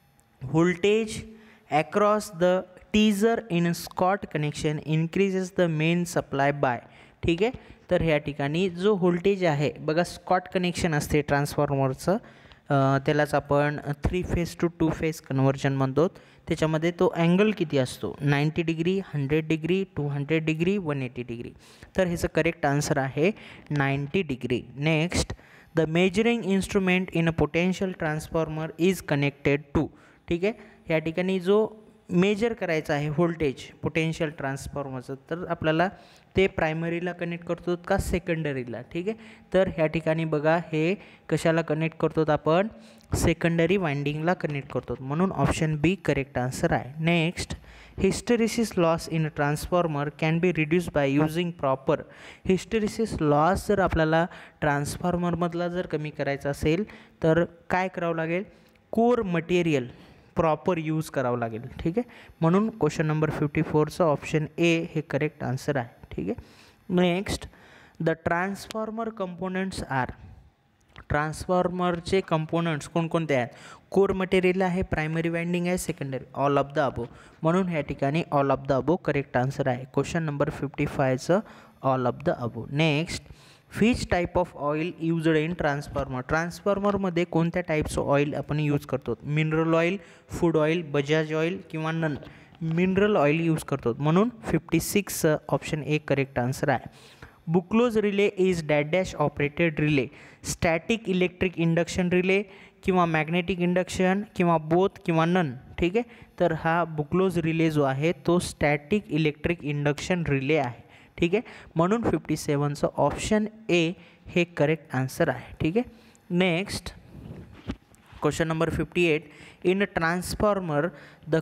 voltage across the teaser in Scott connection increases the main supply by, ठीक आहे. तर ह्या ठिकाणी जो व्होल्टेज आहे बघा, स्कॉट कनेक्शन असते ट्रान्सफॉर्मरचं, त्यालाच आपण three phase to two phase conversion म्हणतो. त्याच्यामध्ये तो अँगल किती असतो, ninety degree, hundred degree, two hundred degree, one eighty degree. तर ह्याचं करेक्ट आन्सर आहे ninety degree. Next, the measuring instrument in a potential transformer is connected to, ठीक आहे. या ठिकाणी जो मेजर करायचं आहे व्होल्टेज पोटेन्शियल ट्रान्सफॉर्मरचं, तर आपल्याला ते प्रायमरीला कनेक्ट करतो का सेकंडरीला, ठीक आहे. तर ह्या ठिकाणी बघा हे कशाला कनेक्ट करतो आपण, सेकंडरी वाइंडिंगला कनेक्ट करतो, म्हणून ऑप्शन बी करेक्ट आन्सर आहे. Next, hysteresis loss in transformer can be reduce by using proper. Hysteresis loss जर आपल्याला ट्रान्सफॉर्मरमधला जर कमी करायचा असेल तर काय करावं लागेल, कोर मटेरियल प्रॉपर यूज करावं लागेल, ठीक आहे. म्हणून क्वेश्चन नंबर फिफ्टी फोरचं ऑप्शन ए हे करेक्ट आन्सर आहे, ठीक आहे. Next, the transformer components are. ट्रान्सफॉर्मरचे कंपोनंट्स कोणकोणते आहेत, कोर मटेरियल आहे, प्रायमरी वाइंडिंग आहे, secondary, all of the above. म्हणून ह्या ठिकाणी all of the above correct answer आहे. क्वेश्चन नंबर फिफ्टी फायचं all of the above. Next, which type of oil used in transformer. ट्रान्सफॉर्मरमध्ये कोणत्या टाईप्स ऑइल आपण यूज करतो, mineral oil, food oil, Bajaj oil किंवा नन. मिनरल ऑइल यूज करतो, म्हणून fifty six option A correct answer आहे. Buchholz relay is dash dash operated relay, static electric induction relay किंवा magnetic induction किंवा both किंवा none, ठीक आहे. तर हा बुक्लोज रिले जो आहे तो स्टॅटिक इलेक्ट्रिक इंडक्शन रिले आहे, ठीक आहे. म्हणून फिफ्टी सेवनचं ऑप्शन ए हे करेक्ट आन्सर आहे, ठीक आहे. Next, question number fifty eight, in transformer the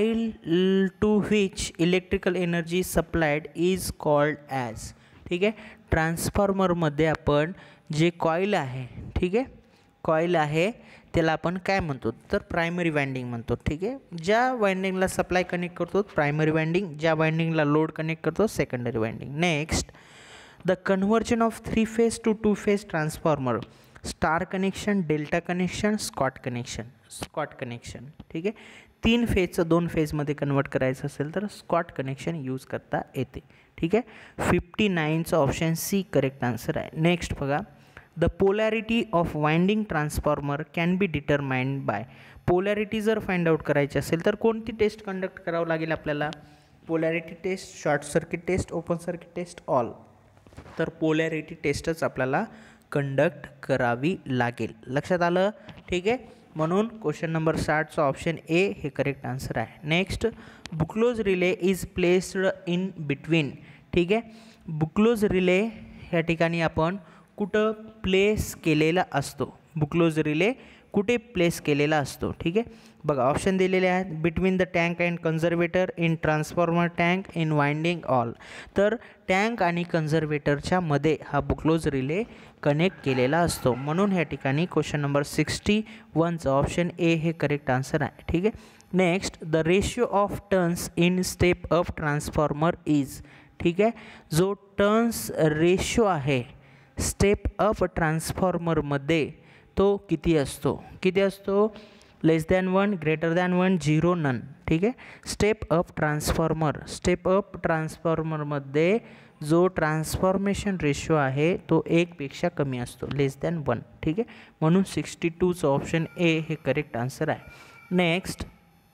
coil to which electrical energy supplied is called as, ठीक आहे. ट्रान्सफॉर्मरमध्ये आपण जे कॉइल आहे, ठीक आहे, कॉइल आहे त्याला आपण काय म्हणतो तर प्रायमरी वाइंडिंग म्हणतो, ठीक आहे. ज्या वाइंडिंगला सप्लाय कनेक्ट करतो प्रायमरी वाइंडिंग, ज्या वाइंडिंगला लोड कनेक्ट करतो secondary winding. Next, the conversion of three phase to two phase transformer, star connection, delta connection, Scott connection. Scott connection, ठीक आहे. तीन फेजचं दोन फेजमध्ये कन्वर्ट करायचं असेल तर स्कॉट कनेक्शन यूज करता येते, ठीक आहे. फिफ्टी नाईनचं ऑप्शन सी करेक्ट आन्सर आहे. नेक्स्ट बघा, the polarity of winding transformer can be determined by. Polarity जर फाइंड आउट करायची असेल तर कोणती टेस्ट कंडक्ट करावं लागेल आपल्याला, polarity test, short circuit test, open circuit test, all. तर पोलॅरिटी टेस्टच आपल्याला कंडक्ट करावी लागेल, लक्षात आलं, ठीक आहे. म्हणून क्वेश्चन नंबर साठचं ऑप्शन ए हे करेक्ट आन्सर आहे. Next, Buchholz relay is placed in between, ठीक आहे. बुक्लोज रिले ह्या ठिकाणी आपण कुठं प्लेस केलेला असतो, बुक्लोज रिले कुठे प्लेस केलेला असतो, ठीक आहे. बघा ऑप्शन दिलेले आहेत, between the tank and conservator, in transformer tank, in winding, all. तर टँक आणि कन्झर्वेटरच्या मध्ये हा बुक्लोज रिले कनेक्ट केलेला असतो, म्हणून ह्या ठिकाणी क्वेश्चन नंबर सिक्स्टी वनचं ऑप्शन ए हे करेक्ट आन्सर आहे, ठीक आहे. Next, the ratio of turns in step up transformer is, ठीक आहे. जो टर्न्स रेशिओ आहे स्टेप अप ट्रान्सफॉर्मरमध्ये तो किती असतो, किती असतो, less than one, greater than one, zero, none, ठीक आहे. Step up transformer, step up ट्रान्सफॉर्मरमध्ये जो ट्रान्सफॉर्मेशन रेशो आहे तो एकपेक्षा कमी असतो, लेस दॅन वन, ठीक आहे. म्हणून सिक्स्टी टूचं ऑप्शन ए हे करेक्ट आन्सर आहे. Next,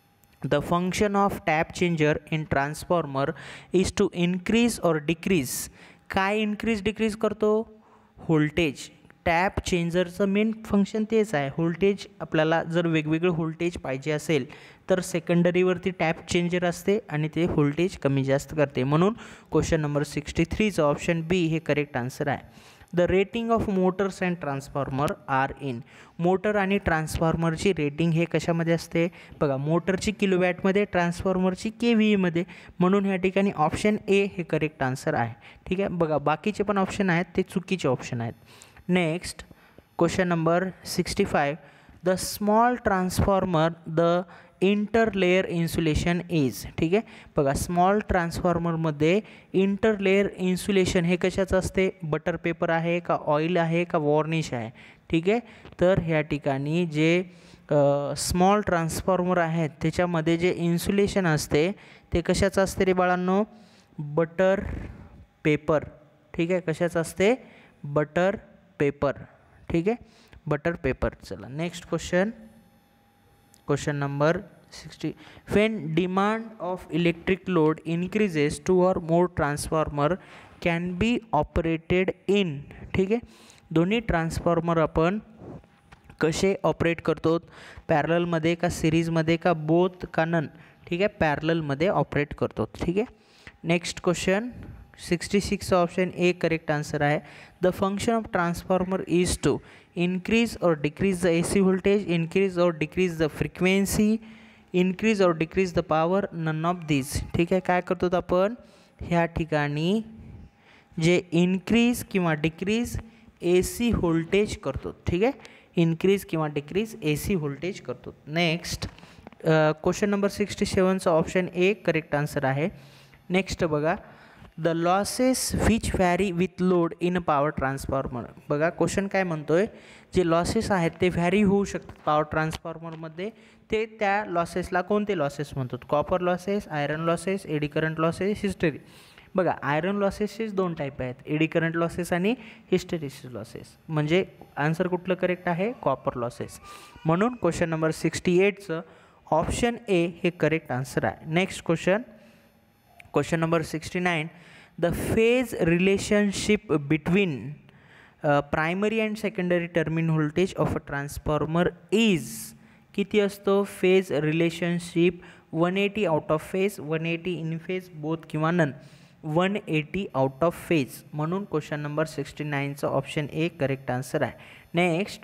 the function of tap changer in transformer is to increase or decrease. काय इन्क्रीज डिक्रीज करतो, व्होल्टेज. टॅप चेंजरचं मेन फंक्शन तेच आहे, व्होल्टेज. आपल्याला जर वेगवेगळं व्होल्टेज पाहिजे असेल तर सेकंडरीवरती टॅप चेंजर असते आणि ते व्होल्टेज कमी जास्त करते, म्हणून क्वेश्चन नंबर सिक्स्टी थ्रीचं ऑप्शन बी हे करेक्ट आन्सर आहे. The rating of motors and transformer are in. Motor आणि ट्रान्सफॉर्मरची रेटिंग हे कशामध्ये असते बघा, मोटरची किलोवॅटमध्ये, ट्रान्सफॉर्मरची के व्ही एमध्ये. म्हणून ह्या ठिकाणी ऑप्शन ए हे करेक्ट आन्सर आहे. ठीक आहे, बघा बाकीचे पण ऑप्शन आहेत ते चुकीचे ऑप्शन आहेत. Next question number sixty five. The small transformer the interlayer insulation is. ठीक आहे, बघा स्मॉल ट्रान्सफॉर्मरमध्ये इंटरलेअर इन्सुलेशन हे कशाचं असते, बटर पेपर आहे का, ऑइल आहे का, वॉर्निश आहे. ठीक आहे, तर ह्या ठिकाणी जे स्मॉल ट्रान्सफॉर्मर आहेत त्याच्यामध्ये जे इन्सुलेशन असते ते कशाचं असते रे बाळांनो, बटर पेपर. ठीक आहे, कशाचं असते, बटर पेपर. ठीक आहे, बटर पेपर. चला next question, question number sixty. when demand of electric load increases two or more transformer can be operated in. ठीक आहे, दोन्ही ट्रान्सफॉर्मर आपण कसे ऑपरेट करतो, पॅरललमध्ये का सिरीजमध्ये का बोथ का नन. ठीक आहे, पॅरललमध्ये ऑपरेट करतो. ठीक आहे, next question sixty six option A correct answer आहे. The function of transformer is to increase or decrease the A C voltage, increase or decrease the frequency, increase or decrease the power, none of these. ठीक आहे, काय करतो आपण ह्या ठिकाणी जे increase किंवा डिक्रीज ए सी व्होल्टेज करतो. ठीक आहे, इन्क्रीज किंवा डिक्रीज ए सी व्होल्टेज करतो. नेक्स्ट क्वेश्चन नंबर सिक्स्टी सेवनचा ऑप्शन ए करेक्ट आन्सर आहे. नेक्स्ट बघा, the losses which vary with load in power transformer. बघा क्वेश्चन काय म्हणतोय, जे लॉसेस आहेत ते व्हॅरी होऊ शकतात पॉवर ट्रान्सफॉर्मरमध्ये, ते त्या लॉसेसला कोणते लॉसेस म्हणतात, copper losses, iron losses, eddy current losses, हिस्टेरी. बघा आयरन लॉसेसचेच दोन टाईप आहेत, एडी करंट लॉसेस आणि हिस्टेरिसिस लॉसेस. म्हणजे आन्सर कुठलं करेक्ट आहे, कॉपर लॉसेस. म्हणून क्वेश्चन नंबर सिक्स्टी एटचं ऑप्शन ए हे करेक्ट आन्सर आहे. Next question, question number sixty nine. The phase relationship between primary and secondary terminal voltage of a transformer is. किती असतो phase relationship, one eighty out of phase, one eighty in phase, both किंवा none. One eighty out of phase. म्हणून question number sixty नाईनचं option A correct answer आहे. Next,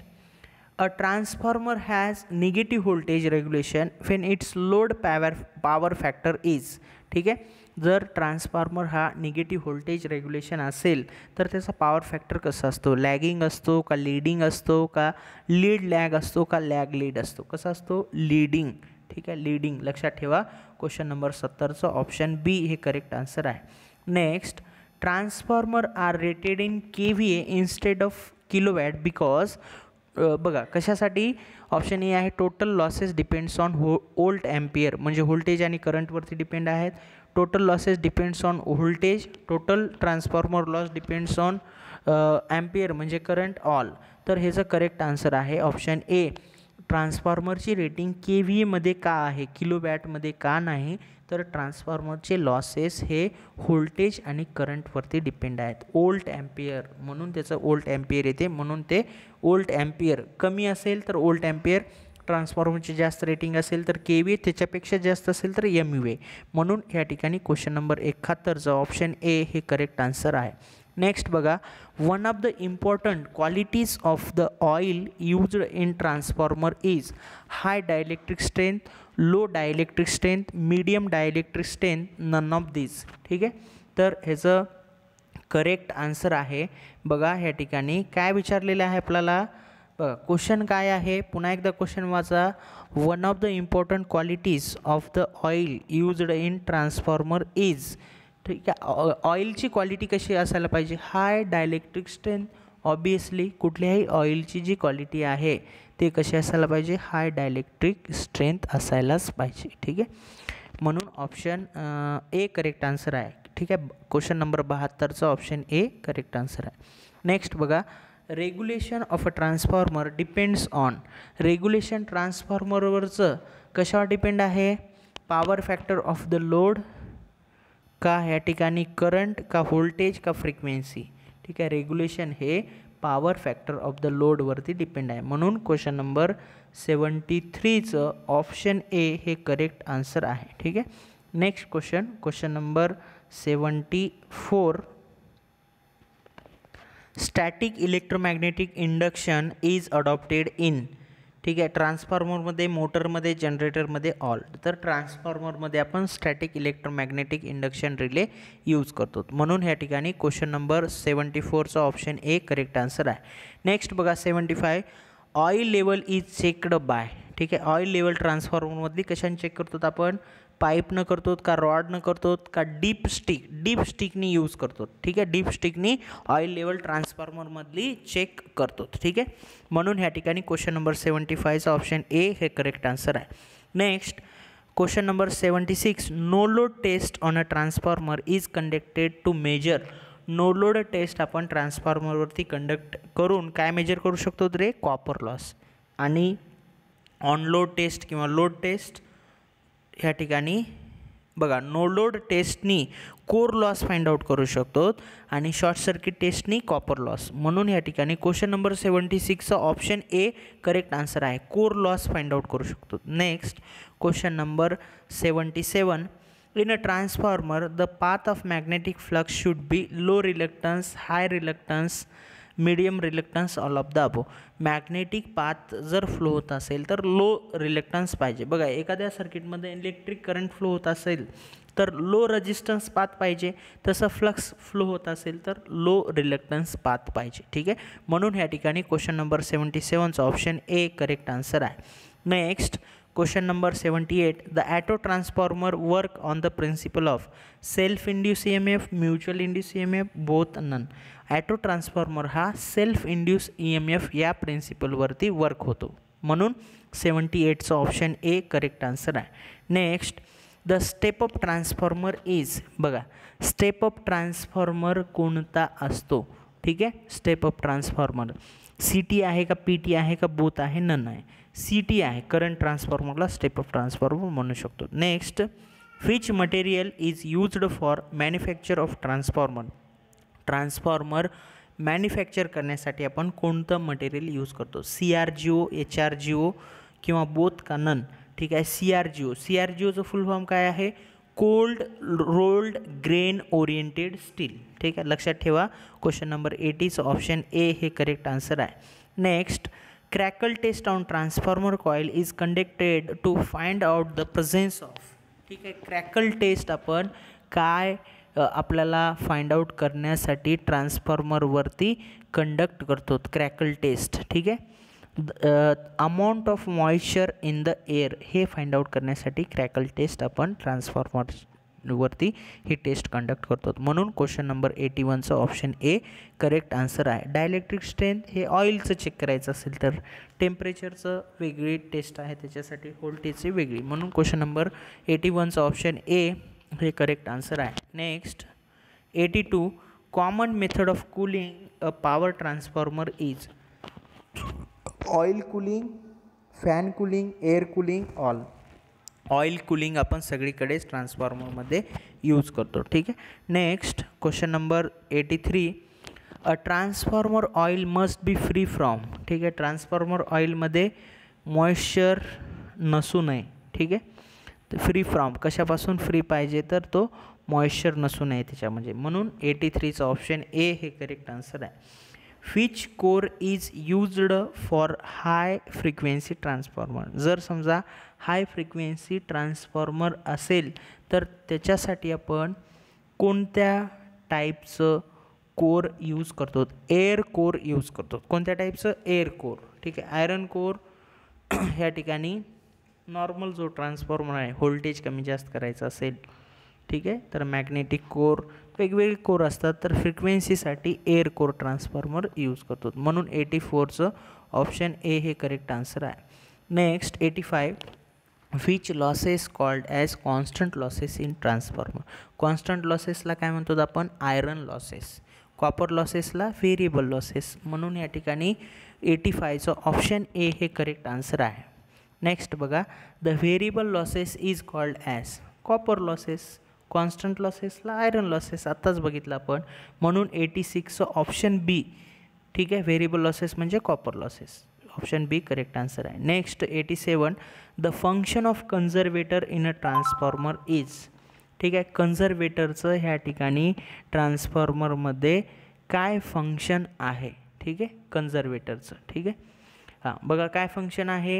a transformer has negative voltage regulation when its load power power factor is. ठीक आहे, जर transformer हा negative voltage regulation असेल तर त्याचा पॉवर फॅक्टर कसा असतो, लॅगिंग असतो का लीडिंग असतो का लीड लॅग असतो का लॅग लीड असतो, कसा असतो, लीडिंग. ठीक आहे, लीडिंग लक्षात ठेवा. क्वेश्चन नंबर सत्तरचं ऑप्शन बी हे करेक्ट आन्सर आहे. Next, transformer are rated in K V A instead of kilowatt because. बघा कशासाठी, ऑप्शन ए आहे टोटल लॉसेस डिपेंड्स ऑन हो ओल्ट ॲम्पियर, म्हणजे व्होल्टेज आणि करंटवरती डिपेंड आहेत. Total losses depends on voltage, total transformer loss depends on ampere म्हणजे current, all. तर ह्याचं करेक्ट आन्सर आहे ऑप्शन ए. ट्रान्सफॉर्मरची रेटिंग के व्ही एमध्ये का आहे, किलोवॅटमध्ये का नाही, तर ट्रान्सफॉर्मरचे लॉसेस हे व्होल्टेज आणि करंटवरती डिपेंड आहेत, ओल्ट ॲम्पियर. म्हणून त्याचं ओल्ट ॲम्पियर येते, म्हणून ते ओल्ट ॲम्पियर कमी असेल तर ओल्ट ॲम्पियर, ट्रान्सफॉर्मरची जास्त रेटिंग असेल तर के व्ही, त्याच्यापेक्षा जास्त असेल तर एम यू ए. म्हणून या ठिकाणी क्वेश्चन नंबर एकाहत्तरचं ऑप्शन ए हे करेक्ट आन्सर आहे. नेक्स्ट बघा, one of the important qualities of the oil used in transformer is high dielectric strength, low dielectric strength, medium dielectric strength, none of this. ठीक आहे, तर ह्याचं correct answer आहे. बघा ह्या ठिकाणी काय विचारलेलं आहे आपल्याला, बघा क्वेश्चन काय आहे, पुन्हा एकदा क्वेश्चन वाचा. One of the important qualities of the oil used in transformer is. ठीक आहे, ऑइलची क्वालिटी कशी असायला पाहिजे, हाय डायलेक्ट्रिक स्ट्रेंथ. ऑब्वियसली कुठल्याही ऑइलची जी क्वालिटी आहे ते कशी असायला पाहिजे, हाय डायलेक्ट्रिक स्ट्रेंथ असायलाच पाहिजे. ठीक आहे, म्हणून ऑप्शन ए करेक्ट आन्सर आहे. ठीक आहे, क्वेश्चन नंबर बहात्तरचा ऑप्शन ए करेक्ट आन्सर आहे. नेक्स्ट बघा, regulation of a transformer depends on. Regulation ट्रान्सफॉर्मरवरचं कशावर डिपेंड आहे, power factor of the load का, ह्या ठिकाणी करंट का, व्होल्टेज का, फ्रिक्वेन्सी. ठीक आहे, रेग्युलेशन हे पॉवर फॅक्टर ऑफ द लोडवरती डिपेंड आहे. म्हणून क्वेश्चन नंबर सेवन्टी थ्रीचं ऑप्शन ए हे करेक्ट आन्सर आहे. ठीक आहे, next question, question number seventy four. Static electromagnetic induction is adopted in. ठीक आहे, ट्रान्सफॉर्मरमध्ये, मोटरमध्ये, जनरेटरमध्ये ऑल. तर ट्रान्सफॉर्मरमध्ये आपण स्टॅटिक इलेक्ट्रोमॅग्नेटिक इंडक्शन रिले यूज करतो. म्हणून ह्या ठिकाणी क्वेश्चन नंबर सेवन्टी फोरचा ऑप्शन ए करेक्ट आन्सर आहे. नेक्स्ट बघा seventy five, oil level is checked by. ठीक आहे, ऑइल लेवल ट्रान्सफॉर्मरमधली कशाने चेक करतो आपण? पाईपनं करतो का, रॉडनं करतो का, डीप स्टिक डीप स्टिकनी यूज करतो. ठीक आहे, डीप स्टिकनी ऑइल लेवल ट्रान्सफॉर्मरमधली चेक करतो. ठीक आहे, म्हणून ह्या ठिकाणी क्वेश्चन नंबर सेवन्टी फायचा ऑप्शन ए हे करेक्ट आन्सर आहे. Next question number seventy six, no load test on a transformer is conducted to measure. No load test आपण ट्रान्सफॉर्मरवरती कंडक्ट करून काय मेजर करू शकतो रे? Copper loss. आणि ऑन लोड टेस्ट किंवा लोड टेस्ट ह्या ठिकाणी बघा, नो लोड टेस्टनी कोर लॉस फाइंड आउट करू शकतो आणि शॉर्ट सर्किट टेस्टनी कॉपर लॉस. म्हणून या ठिकाणी क्वेश्चन नंबर सेवन्टी सिक्सचा ऑप्शन ए करेक्ट आन्सर आहे. कोर लॉस फाइंड आउट करू शकतो. Next question number seventy seven, in a transformer the path of magnetic flux should be low reluctance, high reluctance, medium reluctance, all of the above. Magnetic path जर flow होत असेल तर low reluctance पाहिजे. बघा, एखाद्या सर्किटमध्ये इलेक्ट्रिक करंट फ्लो होत असेल तर लो रेजिस्टन्स पाथ पाहिजे, तसं फ्लक्स फ्लो होत असेल तर लो रिलक्टन्स पाथ पाहिजे. ठीक आहे, म्हणून ह्या ठिकाणी क्वेश्चन नंबर सेवन्टी सेवनचा ऑप्शन ए करेक्ट आन्सर आहे. Next question number seventy eight, the auto transformer work on the principle of self induce E M F, mutual induce E M F, both none. Auto transformer हा self induce E M F या प्रिन्सिपलवरती work होतो. म्हणून seventy एटचा option A correct answer आहे. Next the step up transformer is. बघा, step up transformer कोणता असतो? ठीक आहे, step up transformer C T आहे का, पी टी आहे का, बोथ आहे, नन आहे. सी टी आहे, करंट ट्रान्सफॉर्मरला स्टेप अप ट्रान्सफॉर्मर म्हणू शकतो. Next, which material is used for manufacture of transformer. Transformer manufacture करण्यासाठी आपण कोणतं मटेरियल यूज करतो? C R G O, H R G O किंवा बोथ का नन. ठीक आहे, C R G O. C R G ओचं फुल फॉर्म काय आहे? Cold rolled grain oriented steel. ठीक आहे, लक्षात ठेवा. क्वेश्चन नंबर एटीचं ऑप्शन ए हे करेक्ट आन्सर आहे. Next, crackle test on transformer coil is conducted to find out the presence of. ठीक आहे, क्रॅकल टेस्ट आपण काय आपल्याला फाइंड आउट करण्यासाठी ट्रान्सफॉर्मरवरती कंडक्ट करतो? Crackle test. ठीक आहे, amount of moisture in the air हे फाइंड आउट करण्यासाठी क्रॅकल टेस्ट आपण ट्रान्सफॉर्मरवरती ही टेस्ट कंडक्ट करतो. म्हणून क्वेश्चन नंबर एटी वनचं ऑप्शन ए करेक्ट आन्सर आहे. डायलेक्ट्रिक स्ट्रेंथ हे ऑइलचं चेक करायचं असेल तर टेम्परेचरचं वेगळी टेस्ट आहे, त्याच्यासाठी व्होल्टेजची वेगळी. म्हणून क्वेश्चन नंबर एटी वनचं ऑप्शन ए हे करेक्ट आन्सर आहे. Next eighty two, common method of cooling a power transformer is. Oil cooling, fan cooling, air cooling, all. Oil cooling आपण सगळीकडेच ट्रान्सफॉर्मरमध्ये यूज करतो. ठीक आहे, next question number eighty three, a transformer oil must be free from. ठीक आहे, transformer ऑइलमध्ये moisture नसू नये. ठीक आहे, फ्री फ्रॉम कशापासून फ्री पाहिजे? तर तो मॉइश्चर नसू नये त्याच्यामध्ये. म्हणून एटी थ्रीचं ऑप्शन ए हे करेक्ट आन्सर आहे. Which core is used for high frequency transformer. जर समजा हाय फ्रिक्वेन्सी ट्रान्सफॉर्मर असेल तर त्याच्यासाठी आपण कोणत्या टाईपचं कोर यूज करतो? एअर कोर यूज करतो. कोणत्या टाईपचं? Air core. ठीक आहे, आयरन कोर ह्या ठिकाणी नॉर्मल जो ट्रान्सफॉर्मर आहे, व्होल्टेज कमी जास्त करायचं असेल, ठीक आहे, तर मॅग्नेटिक कोर, वेगवेगळे कोर असतात, तर फ्रिक्वेन्सीसाठी एअर कोर ट्रान्सफॉर्मर यूज करतो. म्हणून एटी फोरचं ऑप्शन ए हे करेक्ट आन्सर आहे. Next eighty five, which losses called as constant losses in transformer. Constant लॉसेसला काय म्हणतो आपण? Iron losses. कॉपर लॉसेसला व्हेरिएबल लॉसेस. म्हणून या ठिकाणी एटी फायचं ऑप्शन ए हे करेक्ट आन्सर आहे. नेक्स्ट बघा, the variable losses is called as copper losses. Constant लॉसेसला आयरन लॉसेस आत्ताच बघितलं आपण. म्हणून एटी सिक्सचं ऑप्शन बी. ठीक आहे, व्हेरिएबल लॉसेस म्हणजे copper losses. Option B correct answer आहे. Next eighty seven, the function of conservator in a transformer is. ठीक आहे, कन्झर्वेटरचं ह्या ठिकाणी ट्रान्सफॉर्मरमध्ये काय फंक्शन आहे, ठीक आहे, कन्झर्वेटरचं, ठीक आहे. हां बघा काय फंक्शन आहे,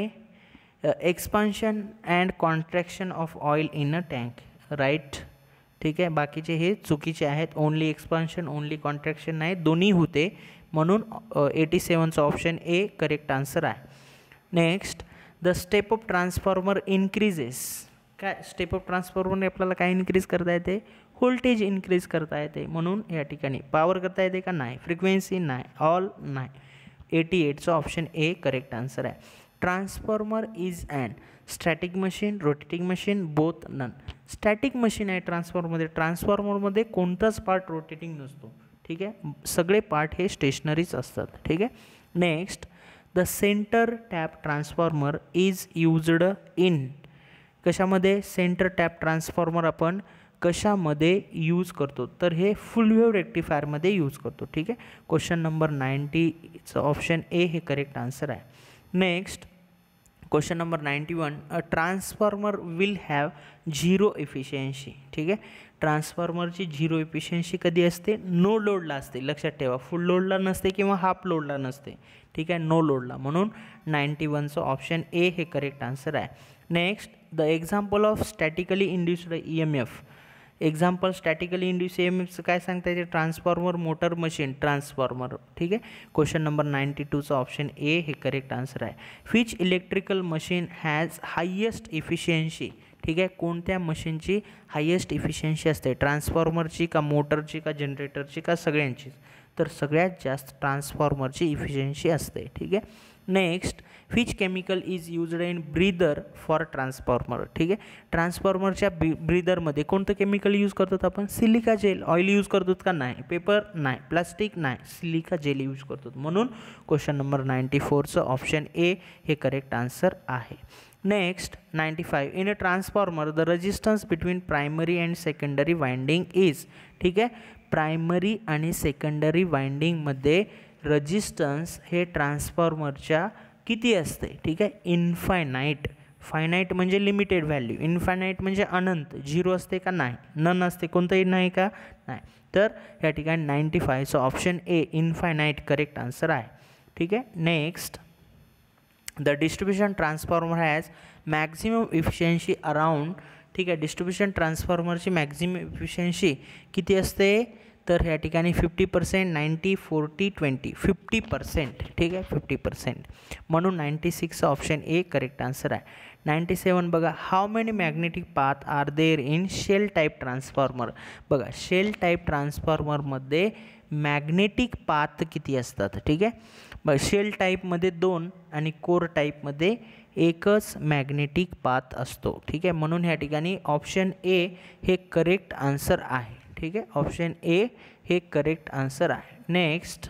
expansion and contraction of oil in a tank, right, ठीक आहे. बाकीचे हे चुकीचे आहेत, ओनली एक्सपान्शन ओनली कॉन्ट्रॅक्शन नाही, दोन्ही होते, म्हणून एटी सेवनचा ऑप्शन ए करेक्ट आन्सर आहे. Next, the step of transformer increases, काय स्टेप ऑफ ट्रान्सफॉर्मरने आपल्याला काय इन्क्रीज करता येते, व्होल्टेज इन्क्रीज करता येते, म्हणून या ठिकाणी पॉवर करता येते का नाही, फ्रिक्वेन्सी नाही, ऑल नाही, एटी एटचा ऑप्शन ए करेक्ट आन्सर आहे. Transformer is and static machine rotating machine both none, static machine आहे ट्रान्सफॉर्मरमध्ये, ट्रान्सफॉर्मरमध्ये कोणताच पार्ट रोटेटिंग नसतो, ठीक आहे, सगळे पार्ट हे स्टेशनरीच असतात, ठीक आहे. Next, the centre tap transformer is used in, कशामध्ये सेंटर टॅप ट्रान्सफॉर्मर आपण कशामध्ये यूज करतो, तर हे फुल वेव्ह रेक्टिफायरमध्ये यूज करतो, ठीक आहे. क्वेश्चन नंबर नाईंटीचं ऑप्शन ए हे करेक्ट आन्सर आहे. Next, question number ninety one, a transformer will have zero efficiency, ठीक आहे. ट्रान्सफॉर्मरची झिरो इफिशियन्सी कधी असते, नो लोडला असते, लक्षात ठेवा, फुल लोडला नसते किंवा हाफ लोडला नसते, ठीक आहे, नो लोडला, म्हणून नाईंटी वनचं ऑप्शन ए हे करेक्ट आन्सर आहे. Next, the example of statically induced E M F, example statically induce E M एफचं काय सांगता येते, ट्रान्सफॉर्मर मोटर मशीन ट्रान्सफॉर्मर, ठीक आहे. क्वेश्चन नंबर नाईंटी टूचं ऑप्शन ए हे करेक्ट आन्सर आहे. Which electrical machine has highest efficiency, ठीक आहे, कोणत्या मशीनची हायेस्ट इफिशियन्सी असते, ट्रान्सफॉर्मरची का मोटरची का जनरेटरची का सगळ्यांची, तर सगळ्यात जास्त ट्रान्सफॉर्मरची इफिशियन्सी असते, ठीक आहे. Next, which chemical is used in breather for transformer, ठीक आहे, ट्रान्सफॉर्मरच्या बी ब्रीदरमध्ये कोणतं केमिकल यूज करतो आपण, सिलिका जेल, ऑइल यूज करतो का नाही, पेपर नाही, प्लास्टिक नाही, सिलिका जेल यूज करतो, म्हणून क्वेश्चन नंबर नाईंटी फोरचं ऑप्शन ए हे करेक्ट आन्सर आहे. Next, ninety five, in a transformer the resistance between primary and secondary winding is, ठीक आहे, प्रायमरी आणि सेकंडरी वाइंडिंगमध्ये रेजिस्टन्स हे ट्रान्सफॉर्मरच्या किती असते, ठीक आहे, इन्फायनाईट, फायनाईट म्हणजे लिमिटेड व्हॅल्यू, इन्फायनाईट म्हणजे अनंत, झिरो असते का नाही, नन असते, कोणतंही नाही का नाही, तर या ठिकाणी नाईंटी फायचं option A infinite correct answer आहे, ठीक आहे. Next, the distribution transformer has maximum efficiency around, ठीक आहे, डिस्ट्रीब्युशन ट्रान्सफॉर्मरची मॅक्झिमम इफिशियन्सी किती असते, तर या ठिकाणी fifty percent ninety forty twenty fifty percent, ठीक आहे, फिफ्टी पर्सेंट, म्हणून नाईंटी सिक्सचा ऑप्शन ए करेक्ट आन्सर आहे. नाईंटी सेवन बघा, how many magnetic path are there in shell type transformer, बघा शेल टाईप ट्रान्सफॉर्मरमध्ये मॅग्नेटिक पाथ किती असतात, ठीक आहे, बघ शेल टाईपमध्ये दोन आणि कोर टाईपमध्ये एकच मॅग्नेटिक पाथ असतो, ठीक आहे, म्हणून ह्या ठिकाणी ऑप्शन ए हे करेक्ट आन्सर आहे, ठीक आहे, ऑप्शन ए हे करेक्ट आन्सर आहे. Next,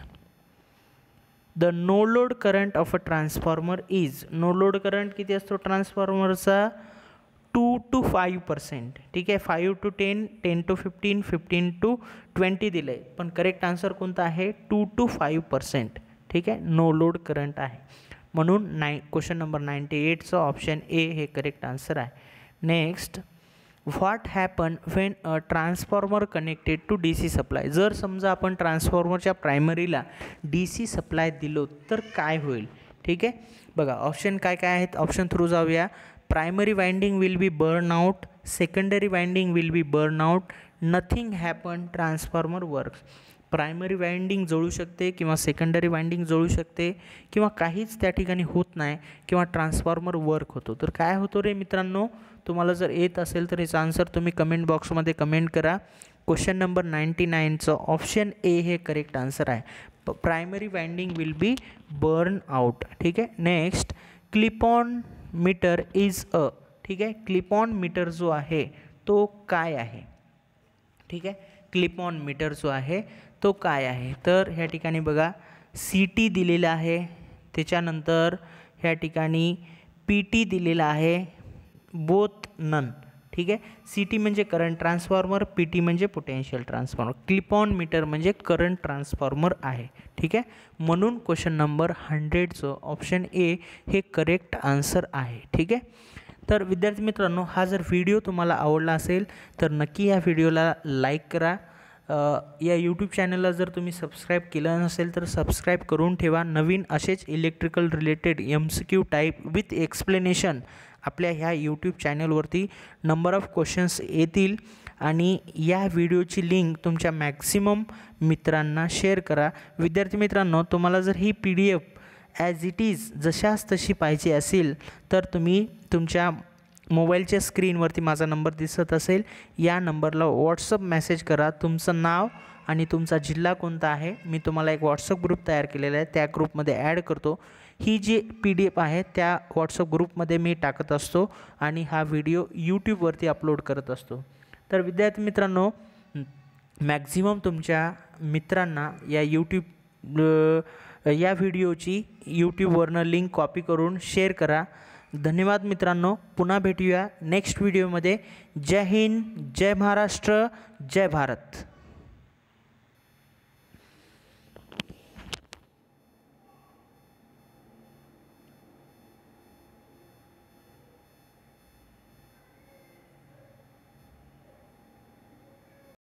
the no load current of a transformer is, no load current किती असतो ट्रान्सफॉर्मरचा, टू टू फाईव्ह पर्सेंट, ठीक आहे, five to ten, ten to fifteen, fifteen to twenty दिलं आहे, पण करेक्ट आन्सर कोणता आहे, टू टू फाईव्ह पर्सेंट, ठीक आहे, नो लोड करंट आहे, म्हणून नाई क्वेश्चन नंबर नाईंटी एटचं ऑप्शन ए हे करेक्ट आन्सर आहे. Next, what happen when a transformer connected to D C supply, जर समजा आपण ट्रान्सफॉर्मरच्या प्रायमरीला डी सी सप्लाय दिलो तर काय होईल, ठीक आहे. बघा ऑप्शन काय काय आहेत, ऑप्शन थ्रू जाऊया. Primary winding will be burn out, secondary winding will be burn out, nothing happen, transformer works. Primary winding जळू शकते किंवा सेकंडरी वाइंडिंग जळू शकते किंवा काहीच त्या ठिकाणी होत नाही किंवा ट्रान्सफॉर्मर वर्क होतो. तर काय होतो रे मित्रांनो, तुम्हाला जर येत असेल तर याचा आन्सर तुम्ही कमेंट बॉक्समध्ये कमेंट करा. क्वेश्चन नंबर नाईंटी नाईनचं ऑप्शन ए हे करेक्ट आन्सर आहे. Primary winding will be burn out, ठीक आहे. Next, clip on meter is a, ठीक आहे, क्लिप ऑन मीटर जो आहे तो काय आहे, ठीक आहे, क्लिप ऑन मीटर जो आहे तो काय आहे, तर ह्या ठिकाणी बघा सी टी दिलेला आहे, त्याच्यानंतर ह्या ठिकाणी पी टी दिलेला आहे, बोथ नन, ठीक आहे. सी टी म्हणजे करंट ट्रान्सफॉर्मर, पी टी म्हणजे potential transformer, clip on meter म्हणजे करंट ट्रान्सफॉर्मर आहे, ठीक आहे. म्हणून क्वेश्चन नंबर हंड्रेडचं ऑप्शन ए हे करेक्ट आन्सर आहे, ठीक आहे. तर विद्यार्थी मित्रांनो, हा जर व्हिडिओ तुम्हाला आवडला असेल तर नक्की या व्हिडिओला लाईक करा, या यूट्यूब चॅनलला जर तुम्ही सबस्क्राईब केलं नसेल तर सबस्क्राईब करून ठेवा. नवीन असेच electrical related M C Q type with explanation आपल्या ह्या यूट्यूब चॅनलवरती नंबर ऑफ क्वेश्चन्स येतील. आणि या व्हिडिओची लिंक तुमच्या मॅक्सिमम मित्रांना शेअर करा. विद्यार्थी मित्रांनो, तुम्हाला जर ही P D F as it is जशाच तशी पाहिजे असेल तर तुम्ही तुमच्या मोबाईलच्या स्क्रीनवरती माझा नंबर दिसत असेल, या नंबरला व्हॉट्सअप मेसेज करा. तुमचं नाव आणि तुमचा जिल्हा कोणता आहे, मी तुम्हाला एक व्हॉट्सअप ग्रुप तयार केलेला आहे, त्या ग्रुपमध्ये ॲड करतो. ही जी पी डी एफ आहे त्या व्हॉट्सअप ग्रुपमध्ये मी टाकत असतो आणि हा व्हिडिओ यूट्यूबवरती अपलोड करत असतो. तर विद्यार्थी मित्रांनो, मॅक्झिमम तुमच्या मित्रांना या यूट्यूब या व्हिडिओची यूट्यूबवरनं लिंक कॉपी करून शेअर करा. धन्यवाद मित्रांनो. पुन्हा भेटूया नेक्स्ट व्हिडिओमध्ये. जय हिंद, जय महाराष्ट्र, जय भारत.